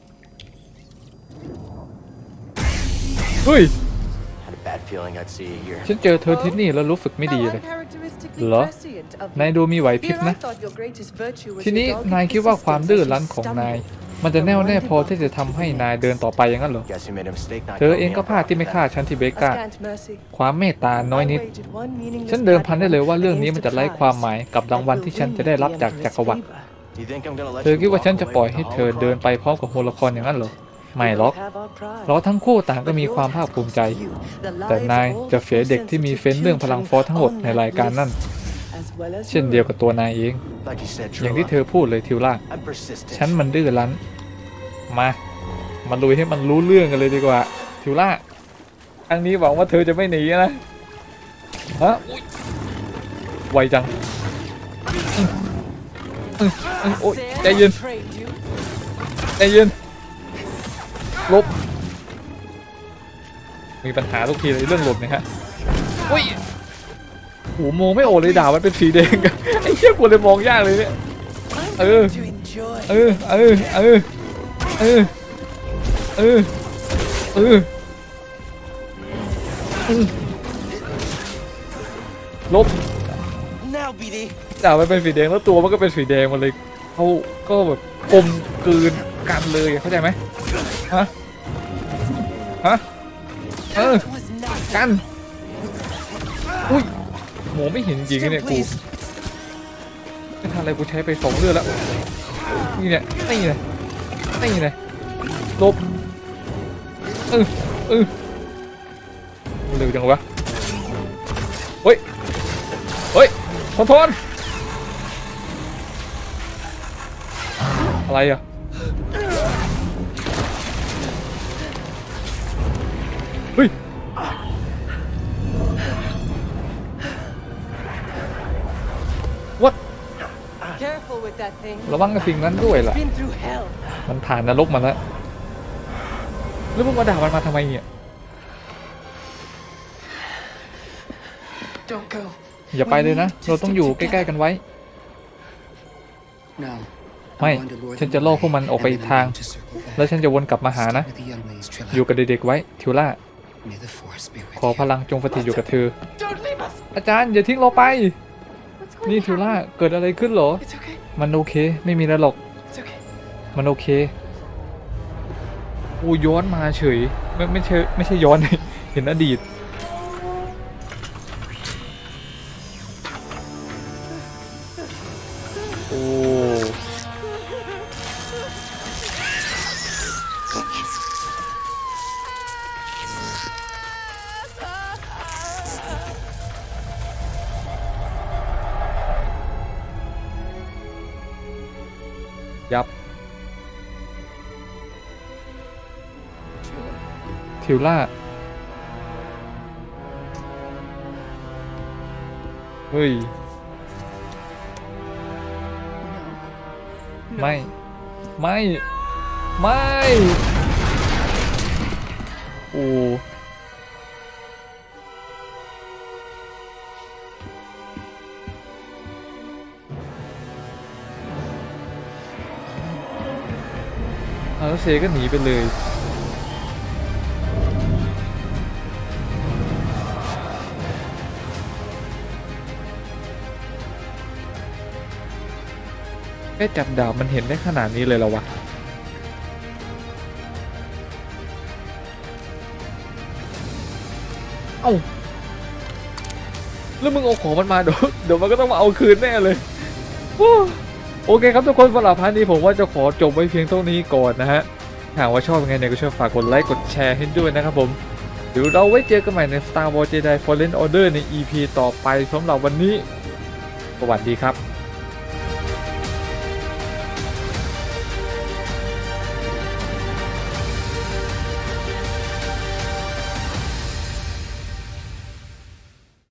เฮ้ย Had a bad feeling I'd see you here. ฉันเจอเธอที่นี่แล้วรู้สึกไม่ดีเลย เหรอ นายดูมีไหวพริบนะ ทีนี้นายคิดว่าความดื้อรั้นของนาย มันจะแน่วแน่พอที่จะทำให้นายเดินต่อไปอย่างนั้นเหรอ Guess you made a mistake not เธอ killing เอง me ก็ on พลาด top ที่ of ไม่ฆ่า that. ฉันที่เบกาความเมตตาน้อยนิด ฉันเดิมพันได้เลยว่าเรื่องนี้มันจะไร้ความหมายกับรางวัลที่ฉันจะได้รับจากจักรวรรดิ You think I'm gonna let เธอ you คิดว่า walk ฉันจะ away ปล่อยให้ with เธ the อเดิน holocron? ไปพร้อมกับโฮโลคอนอย่างนั้นเหรอ ไม่หรอก เราทั้งคู่ต่างก็มีความภาคภูมิใจ แต่นายจะเสียเด็กที่มีเฟ้นเรื่องพลังฟอสทั้งหมดในรายการนั่น เช่นเดียวกับตัวนายเอง Like you said, อย่างที่เธ Trilla, อพูดเลยทิวล่า I'm persistent. ฉันมันดื้อรั้น มา มาลุยให้มันรู้เรื่องกันเลยดีกว่า ทิวล่าครั้งนี้หวังว่าเธอจะไม่หนีนะฮะอุ๊ยไวจังอืมอืมอืมโอ๊ยใจเย็นใจเย็นลบมีปัญหาทุกทีเลยเรื่องหลบเนี่ยฮะอุ้ยโหมองไม่โอเลยด่ามันเป็นสีแดงกันไอ้เชี่ยกูเลยมองยากเลยเนี่ยเออเออเออเออเออเออเออลบด่ามันเป็นสีแดงแล้วตัวมันก็เป็นสีแดงมันเลยเขาก็แบบกลมกลืนกันเลยเข้าใจไหมฮะฮะเออกันอุ้ยหมอไม่เห็นจริงเนี่ยกูไม่ทันอะไรกูใช้ไปสองเลือดแล้วนี่เนี่ยนี่เนี่ยนี่เนี่ยลบเออเออเร็วจังวะเฮ้ยเฮ้ยทนทนอะไรอ่ะเฮ้ยวัด Careful with that thing. ระวังกับสิ่งนั้นด้วยล่ะ Been through hell. มันผ่านนรกมาแล้วแล้วมึงมาด่ามันมาทำไมเนี่ย Don't go. อย่าไปเลยนะเราต้องอยู่ใกล้ๆกันไว้ No. ไม่ฉันจะล่อพวกมันออกไปอีกทางแล้วฉันจะวนกลับมาหานะอยู่กับเด็กๆไว้ทิวล่าขอพลังจงสถิตอยู่กับเธออาจารย์อย่าทิ้งเราไป What's นี่ going ทิว on? ล่าเกิดอะไรขึ้นเหรอมันโอเคไม่มีอะไรหรอกมันโอเคโอ้ย้อนมาเฉยไม่ไม่ใช่ไม่ใช่ย้อน เห็นอดีตโอ้ยับทิวล่าเฮ้ยไม่ไม่ไม่โอ้แล้วเซก็หนีไปเลยแค่จับดาบมันเห็นได้ขนาดนี้เลยเหรอวะเอ้าแล้วมึงเอาของมันมาเดี๋ยวเดี๋ยวมันก็ต้องมาเอาคืนแน่เลยโอเคครับทุกคนสำหรับพาร์ทนี้ผมว่าจะขอจบไว้เพียงเท่านี้ก่อนนะฮะหากว่าชอบยังไงเนี่ยก็ช่วยฝากกดไลค์กดแชร์ให้ด้วยนะครับผมเดี๋ยวเราไว้เจอกันใหม่ใน Star Wars Jedi Fallen Order ใน อี พี ต่อไปสำหรับวันนี้สวัสดีครับ